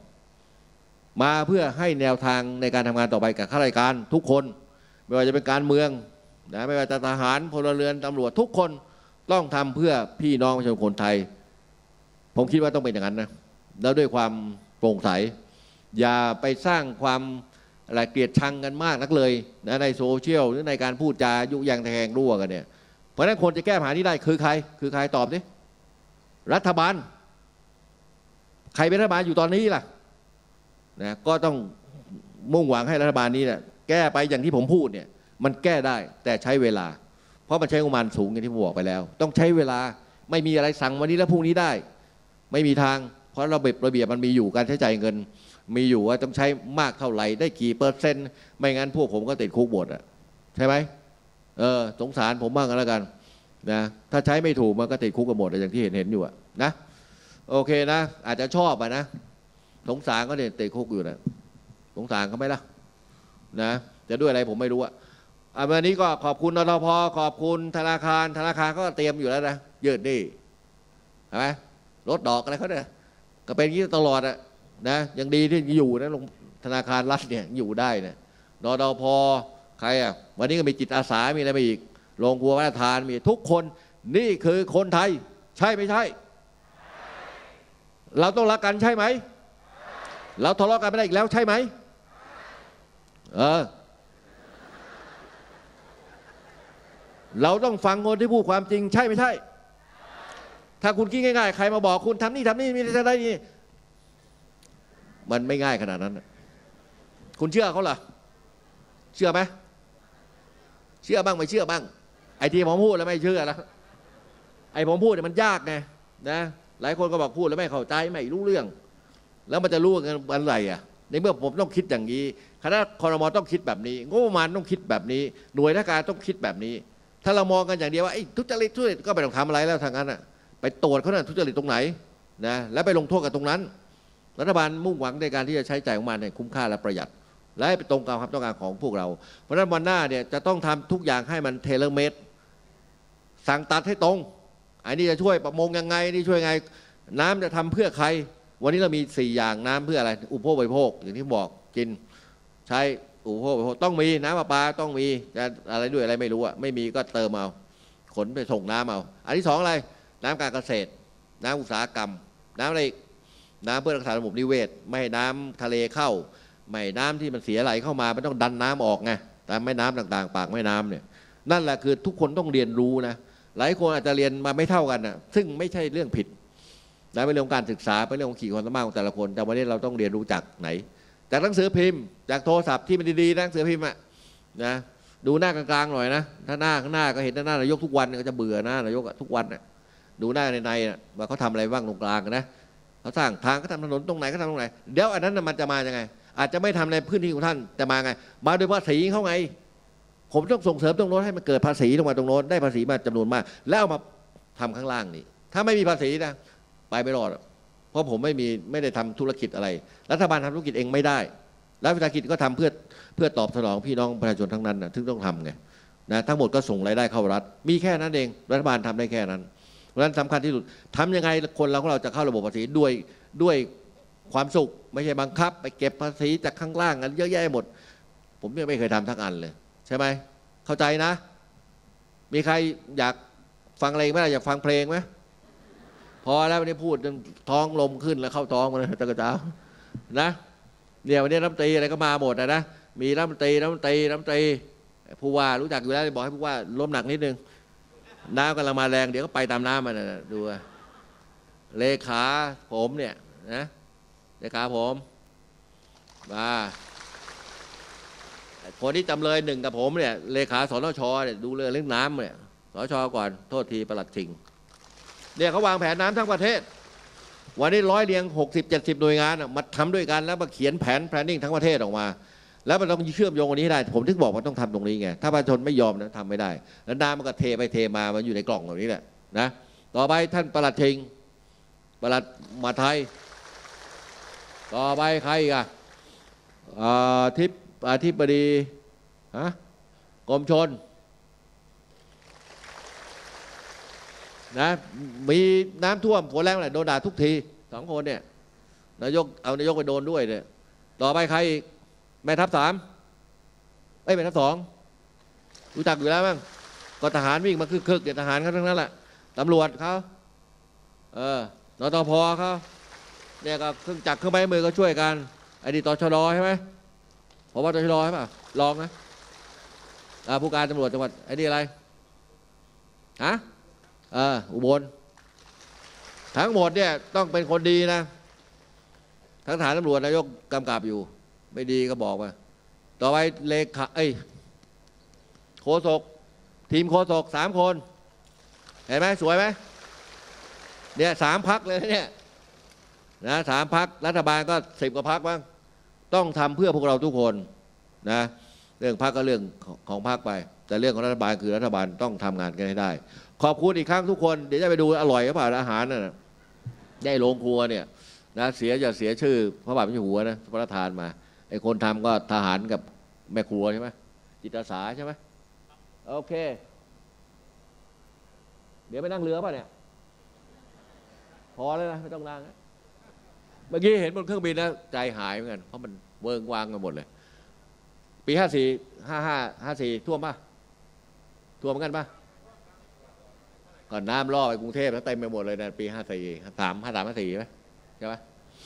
มาเพื่อให้แนวทางในการทำงานต่อไปกับข้าราชการทุกคนไม่ว่าจะเป็นการเมืองนะไม่ว่าจะทหารพลเรือนตำรวจทุกคนต้องทำเพื่อพี่น้องประชาชนคนไทยผมคิดว่าต้องเป็นอย่างนั้นนะแล้วด้วยความโปร่งใสอย่าไปสร้างความอะไรเกลียดชังกันมากนักเลยนะในโซเชียลหรือในการพูดจายุยงแทงรั่วกันเนี่ยเพราะฉะนั้นคนจะแก้ปัญหานี้ได้คือใครตอบดิรัฐบาลใครเป็นรัฐบาลอยู่ตอนนี้ล่ะนะก็ต้องมุ่งหวังให้รัฐบาลนี้เนี่ยแก้ไปอย่างที่ผมพูดเนี่ยมันแก้ได้แต่ใช้เวลาเพราะมันใช้งบประมาณสูงอย่างที่ผมบอกไปแล้วต้องใช้เวลาไม่มีอะไรสั่งวันนี้แล้วพรุ่งนี้ได้ไม่มีทางเพราะระเบียบมันมีอยู่การใช้จ่ายเงินมีอยู่ว่าต้องใช้มากเท่าไหร่ได้กี่เปอร์เซ็นต์ไม่งั้นพวกผมก็ติดคุกหมดอ่ะใช่ไหมสงสารผมบ้างกันแล้วกันนะถ้าใช้ไม่ถูกมันก็ติดคุกกันหมดอย่างที่เห็นอยู่อ่ะนะโอเคนะอาจจะชอบอ่ะนะสงสารก็เนี่ยติดคุกอยู่นะสงสารเขาไหมล่ะนะจะด้วยอะไรผมไม่รู้อ่ะวันนี้ก็ขอบคุณนทพ.ขอบคุณธนาคารก็เตรียมอยู่แล้วนะยืดหนี้ใช่ไหมลดดอกอะไรเขาเนี่ยก็เป็นอย่างนี้ตลอดอ่ะนะยังดีที่อยู่นะธนาคารรัฐเนี่ยอยู่ได้เนี่ยนทพ.ใครอ่ะวันนี้ก็มีจิตอาสามีอะไรมาอีกโรงครัววัฒนทานมีทุกคนนี่คือคนไทยใช่ไม่ใช่เราต้องรักกันใช่ไหมเราทะเลาะกันไม่ได้อีกแล้วใช่ไหมเราต้องฟังคนที่พูดความจริงใช่ไม่ใช่ถ้าคุณคิดง่ายๆใครมาบอกคุณทำนี่มีอะไรนี่มันไม่ง่ายขนาดนั้นคุณเชื่อเขาเหรอเชื่อไหมเชื่อบ้างไม่เชื่อบ้างไอ้ที่ผมพูดแล้วไม่เชื่อแล้วไอ้ผมพูดเนี่ยมันยากไงนะหลายคนก็บอกพูดแล้วไม่เข้าใจไม่รู้เรื่องแล้วมันจะรู้กันวันไหนอ่ะในเมื่อผมต้องคิดอย่างนี้คณะครม.ต้องคิดแบบนี้งบประมาณต้องคิดแบบนี้หน่วยราชการต้องคิดแบบนี้ถ้าเรามองกันอย่างเดียวว่าไอ้ทุจริตก็ไม่ต้องทำอะไรแล้วทางนั้นอ่ะไปตรวจเขาน่ะทุจริตตรงไหนนะแล้วไปลงโทษกันตรงนั้นรัฐบาลมุ่งหวังในการที่จะใช้จ่ายของมันให้คุ้มค่าและประหยัดและให้ไปตรงกับความต้องการของพวกเราเพราะฉะนั้นวันหน้าเนี่ยจะต้องทำทุกอย่างให้มันเทเลเมดสั่งตัดให้ตรงอันนี้จะช่วยประมงยังไงนี่ช่วยไงน้ำจะทำเพื่อใครวันนี้เรามี4อย่างน้ำเพื่ออะไรอุปโภคบริโภคอย่างที่บอกกินใช้อุปโภคบริโภคต้องมีน้ำประปาต้องมีจะอะไรด้วยอะไรไม่รู้อะไม่มีก็เติมเอาขนไปส่งน้ำเอาอันที่2อะไรน้ำการเกษตรน้ำอุตสาหกรรมน้ำอะไรน้ำเพื่อรักษาระบบนิเวศไม่ให้น้ำทะเลเข้าไม่น้ำที่มันเสียไหลเข้ามาไม่ต้องดันน้ำออกไงตามแม่น้ำต่างๆปากแม่น้ำเนี่ยนั่นแหละคือทุกคนต้องเรียนรู้นะหลายคนอาจจะเรียนมาไม่เท่ากันนะซึ่งไม่ใช่เรื่องผิดนะเป็นเรื่องของการศึกษาเป็นเรื่องของขีดความสามารถของแต่ละคนแต่วันนี้เราต้องเรียนรู้จากไหนจากหนังสือพิมพ์จากโทรศัพท์ที่มันดีๆหนังสือพิมพ์อะนะดูหน้ากลางๆหน่อยนะถ้าหน้าข้างหน้าก็เห็นหน้านายกทุกวันก็จะเบื่อหน้านายกทุกวันน่ะดูหน้าในว่าเขาทำอะไรบ้างตรงกลางนะเขาสร้างทางเขาทำถนนตรงไหนเขาทำตรงไหนเดี๋ยวอันนั้นมันจะมายังไงอาจจะไม่ทำในพื้นที่ของท่านแต่มาไงมาโดยภาษีเขาไงผมต้องส่งเสริมตรงโน้นให้มันเกิดภาษีลงมาตรงโน้นได้ภาษีมาจำนวนมากแล้วเอามาทำข้างล่างนี่ถ้าไม่มีภาษีนะไปไม่รอดเพราะผมไม่ได้ทำธุรกิจอะไรรัฐบาลทำธุรกิจเองไม่ได้รัฐวิสาหกิจก็ทำเพื่อตอบสนองพี่น้องประชาชนทั้งนั้นนะถึงต้องทำไงนะทั้งหมดก็ส่งรายได้เข้ารัฐมีแค่นั้นเองรัฐบาลทำได้แค่นั้นเพราะฉะนั้นสำคัญที่สุดทำยังไงคนเราจะเข้าระบบภาษีด้วยความสุขไม่ใช่บังคับไปเก็บภาษีจากข้างล่างกันเยอะแยะหมดผมยังไม่เคยทำทั้งอันเลยใช่ไหมเข้าใจนะมีใครอยากฟังอะไรไหมอยากฟังเพลงไหมพอแล้ววันนี้พูดท้องลมขึ้นแล้วเข้าท้องมาเลยตะกะจ้านะเนี่ยวันนี้รัฐมนตรีอะไรก็มาหมดนะมีรัฐมนตรีผู้ว่ารู้จักอยู่แล้วบอกให้ผู้ว่าล้มหนักนิดนึงน้ำกำลังมาแรงเดี๋ยวก็ไปตามน้ำมันนะดูเลขาผมเนี่ยนะเลขาผมมาคนที่จำเลย1กับผมเนี่ยเลขาสนชเนี่ยดูเรื่องน้ำเนี่ยสนชก่อนโทษทีปลัดชิงเนี่ยเขาวางแผนน้ำทั้งประเทศวันนี้ร้อยเรียง60-70หน่วยงานมาทำด้วยกันแล้วมาเขียนแผน planning ทั้งประเทศออกมาแล้วมันต้องเชื่อมโยงวันนี้ให้ได้ผมถึงบอกว่าต้องทำตรงนี้ไงถ้าประชาชนไม่ยอมนะทำไม่ได้แล้วน้ำมันก็เทไปเทมามันอยู่ในกล่องแบบนี้แหละนะต่อไปท่านปลัดชิงปลัดมหาดไทยต่อไปใครอีกอ่ะอธิบดีกรมชลนะมีน้ำท่วมฝนแรงอะไรโดนด่าทุกที2คนเนี่ยนายกไปโดนด้วยเนี่ยต่อไปใครอีกแม่ทัพ3แม่ทัพ2 รู้จักอยู่แล้วมั้งก็ทหารวิ่งมาคึกๆเนี่ยทหารเขาทั้งนั้นแหละตำรวจเขานตพเขาเนี่ยก็เครื่องจักรเครื่องไม้มือก็ช่วยกันไอ้นี่ตชดใช่ไหมผมว่าตชดใช่ป่ะลองนะผู้การตำรวจจังหวัดไอ้นี่อะไรฮะอุบลทั้งหมดเนี่ยต้องเป็นคนดีนะทั้งทหารตำรวจนายกกำกับอยู่ไม่ดีก็บอกมาต่อไปเลขาโฆษกทีมโฆษก3 คนเห็นไหมสวยไหมเนี่ย3 พรรคเลยเนี่ยนะ3 พรรครัฐบาลก็10 กว่าพรรคบ้างต้องทำเพื่อพวกเราทุกคนนะเรื่องพรรคก็เรื่องของพรรคไปแต่เรื่องของรัฐบาลคือรัฐบาลต้องทำงานกันให้ได้ขอบคุณอีกครั้งทุกคนเดี๋ยวจะไปดูอร่อยหรือเปล่าอาหารน่ะได้โรงครัวเนี่ยนะอย่าเสียชื่อพระบาทสมเด็จหัวนะพระราชทานมาไอ้คนทำก็ทหารกับแม่ครัวใช่ไหมจิตอาสาใช่ไหมโอเคเดี๋ยวไปนั่งเรือป่ะเนี่ยพอแล้วนะไม่ต้องนั่งเมื่อกี้เห็นบนเครื่องบินแล้วใจหายเหมือนกันเพราะมันเวิงวางกันหมดเลยปี54ท่วมป่ะท่วมกันป่ะก่อนน้ำล่อไปกรุงเทพแล้วเต็มไปหมดเลยนะปี54ไหมใช่ไหม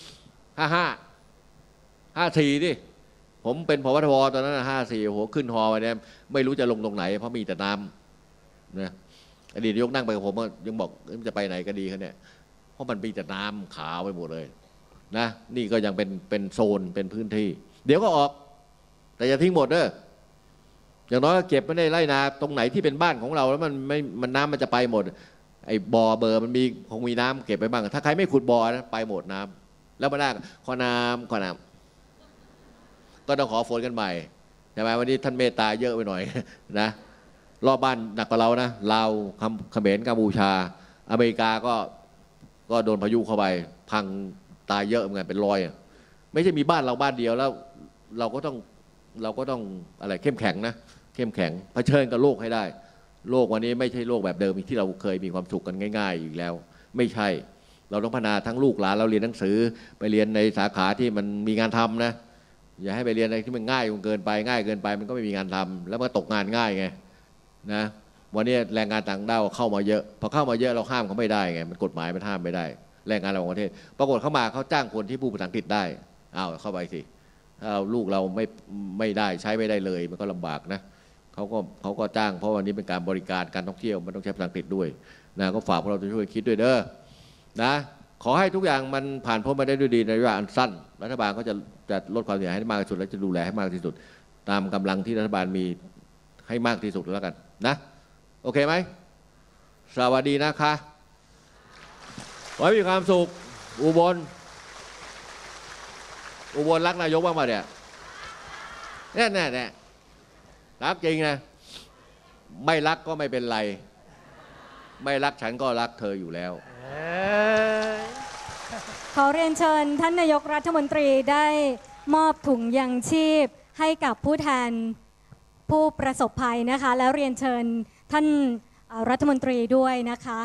54ดิผมเป็นผบ.ทบ.ตอนนั้น54โอ้โหขึ้นฮอไปเนี่ยไม่รู้จะลงตรงไหนเพราะมีแต่น้ำนะอดีตนายกนั่งไปกับผมยังบอกจะไปไหนก็ดีครับเนี่ยเพราะมันมีแต่น้ำขาวไปหมดเลยนะนี่ก็ยังเป็นโซนเป็นพื้นที่เดี๋ยวก็ออกแต่อย่าทิ้งหมดเด้ออย่างน้อยก็เก็บไม่ได้ไร่นาตรงไหนที่เป็นบ้านของเราแล้วมันน้ำมันจะไปหมดไอ้บ่อเบอร์มันคงมีน้ำเก็บไปบ้างถ้าใครไม่ขุดบ่อนะไปหมดน้ำแล้วมาได้ขอน้ำก็ต้องขอฝนกันใหม่ใช่ไหมวันนี้ท่านเมตตาเยอะไปหน่อยนะรอบบ้านหนักกว่าเรานะลาวเขมรกัมพูชาอเมริกาก็โดนพายุเข้าไปพังตายเยอะเหมือนกันเป็น100ไม่ใช่มีบ้านเราบ้านเดียวแล้วเราก็ต้องอะไรเข้มแข็งนะเข้มแข็งเผชิญกับโลกให้ได้โลกวันนี้ไม่ใช่โลกแบบเดิมที่เราเคยมีความสุขกันง่ายๆอีกแล้วไม่ใช่เราต้องพัฒนาทั้งลูกหลานเราเรียนหนังสือไปเรียนในสาขาที่มันมีงานทำนะอย่าให้ไปเรียนอะไรที่มันง่ายเกินไปมันก็ไม่มีงานทำแล้วมันตกงานง่ายไงนะวันนี้แรงงานต่างด้าวเข้ามาเยอะพอเข้ามาเยอะเราห้ามเขาไม่ได้ไงมันกฎหมายมันห้ามไม่ได้แรงงานเราของประเทศปรากฏเข้ามาเขาจ้างคนที่พูดภาษาอังกฤษได้เข้าไปสิถ้าลูกเราไม่ได้ใช้ไม่ได้เลยมันก็ลำบากนะเขาก็จ้างเพราะวันนี้เป็นการบริการการท่องเที่ยวมันต้องใช้ภาษาอังกฤษด้วยนะก็ฝากพวกเราจะช่วยคิดด้วยเด้อนะขอให้ทุกอย่างมันผ่านพ้นมาได้ด้วยดีในระยะอันสั้นรัฐบาลก็จะลดความเสียหายให้มากที่สุดและจะดูแลให้มากที่สุดตามกำลังที่รัฐบาลมีให้มากที่สุดแล้วกันนะโอเคไหมสวัสดีนะคะขอให้มีความสุขอุบลรักนายกบ้างมาเนี่ยแน่รักจริงนะไม่รักก็ไม่เป็นไรไม่รักฉันก็รักเธออยู่แล้วขอเรียนเชิญท่านนายกรัฐมนตรีได้มอบถุงยังชีพให้กับผู้แทนผู้ประสบภัยนะคะแล้วเรียนเชิญท่านรัฐมนตรีด้วยนะคะ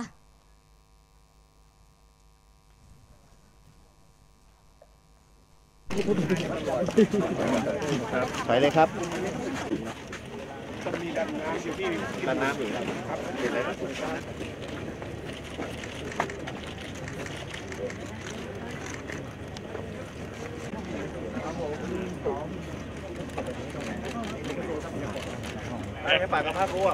ไปเลยครับมีดันน้ำอยู่ที่ดันน้ำอยู่ครับเป็นอะไรนะให้ปากกับผ้าครัว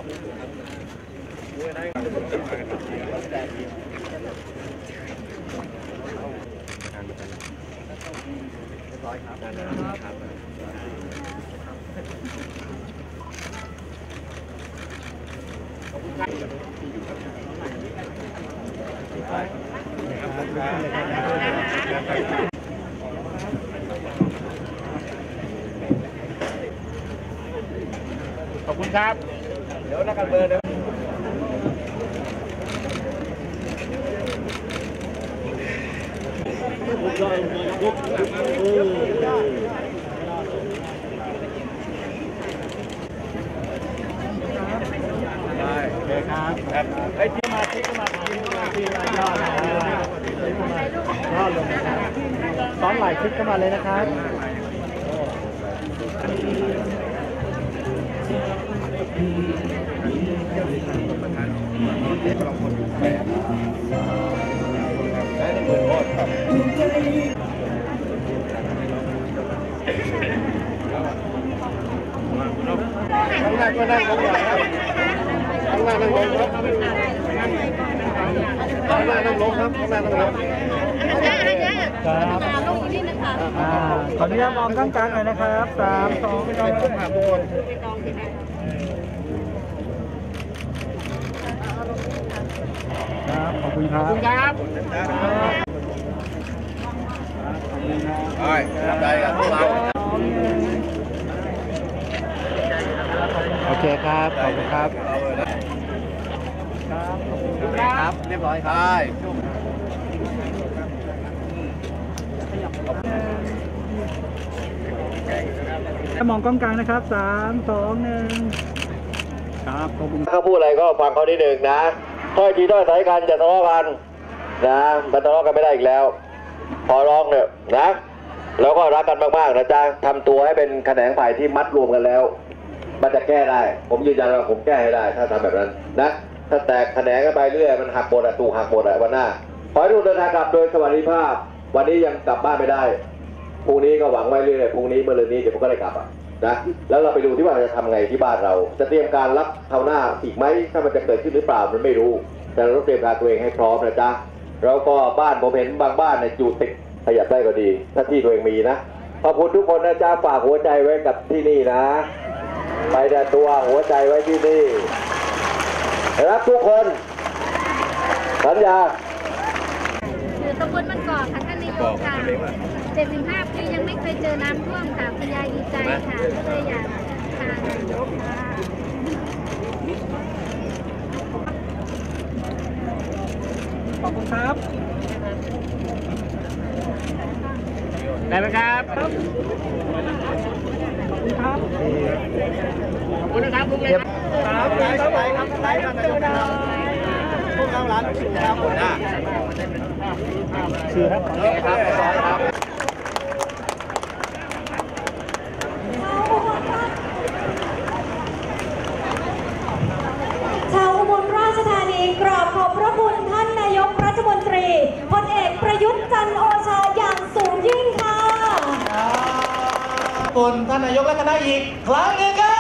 ขอบคุณครับเดี๋ยวนักการเมืองเดี๋ยวครับไอ้ที่มาที่ก็มาที่ยอดลงนะครับซ้อนหลายคลิปเข้ามาเลยนะครับข้างหน้าก็นั่งลงหน่อยครับข้างหน้านั่งลงครับข้างหน้านั่งลงครับข้างหน้านั่งลงครับขออนุญาตมองกลางๆหน่อยนะครับ3 2ไปต้องถามทุกคนครับขอบคุณครับขอบคุณครับได้ครับพวกเราโอเคครับ ขอบคุณครับครับ เรียบร้อยครับมองกล้องกลางนะครับ3 2 1ครับขอบคุณเขาพูดอะไรก็ฟังเขานิดหนึ่งนะถ้อยทีถ้อยสายกันจะทะเลาะกันนะมันทะเลาะกันไม่ได้อีกแล้วพอร้องเนี่ยนะแล้วก็รักกันมากๆนะจ๊ะทำตัวให้เป็นแขนงฝ่ายที่มัดรวมกันแล้วมันจะแก้ได้ผมยืนยันว่าผมแก้ให้ได้ถ้าทำแบบนั้นนะถ้าแตกแขนงกันไปเรื่อยมันหักหมดถูกหักหมดวันหน้าขอให้ทุกเดินทางกลับโดยสวัสดิภาพวันนี้ยังกลับบ้านไม่ได้พรุ่งนี้ก็หวังไว้เรื่อยๆพรุ่งนี้เมื่อเร็วนี้เดี๋ยวผมก็ได้กลับนะแล้วเราไปดูที่ว่าเราจะทำไงที่บ้านเราจะเตรียมการรับคราวหน้าอีกไหมถ้ามันจะเกิดขึ้นหรือเปล่ามันไม่รู้แต่เราต้องเตรียมการตัวเองให้พร้อมนะจ๊ะแล้วก็บ้านผมเห็นบางบ้านเนี่ยอยู่ติดขยับได้ก็ดีถ้าที่ตัวเองมีนะขอบคุณทุกคนนะจ๊ะฝากหัวใจไว้กับที่นี่นะไปแต่ตัวหัวใจไว้ที่นี่รักทุกคนสัญญาอยู่ตำบลมันกอกค่ะท่านนายกค่ะ75 ปียังไม่เคยเจอน้ำท่วมค่ะคุณยายดีใจค่ะก็เลยอยากทานนายกค่ะขอบคุณครับได้ไหมครับขอบคุณครับขอบคุณนะครับลุงเลยครับไลฟ์ครับพวกเราร้านครับผมนะชื่อครับครับชาวอุบลราชธานีกราบขอบพระคุณท่านนายกรัฐมนตรีพลเอกประยุทธ์จันทร์โอชาอย่างสูงยิ่งค่ะขอบคุณท่านนายกและคณะอีกครั้งหนึ่งครับ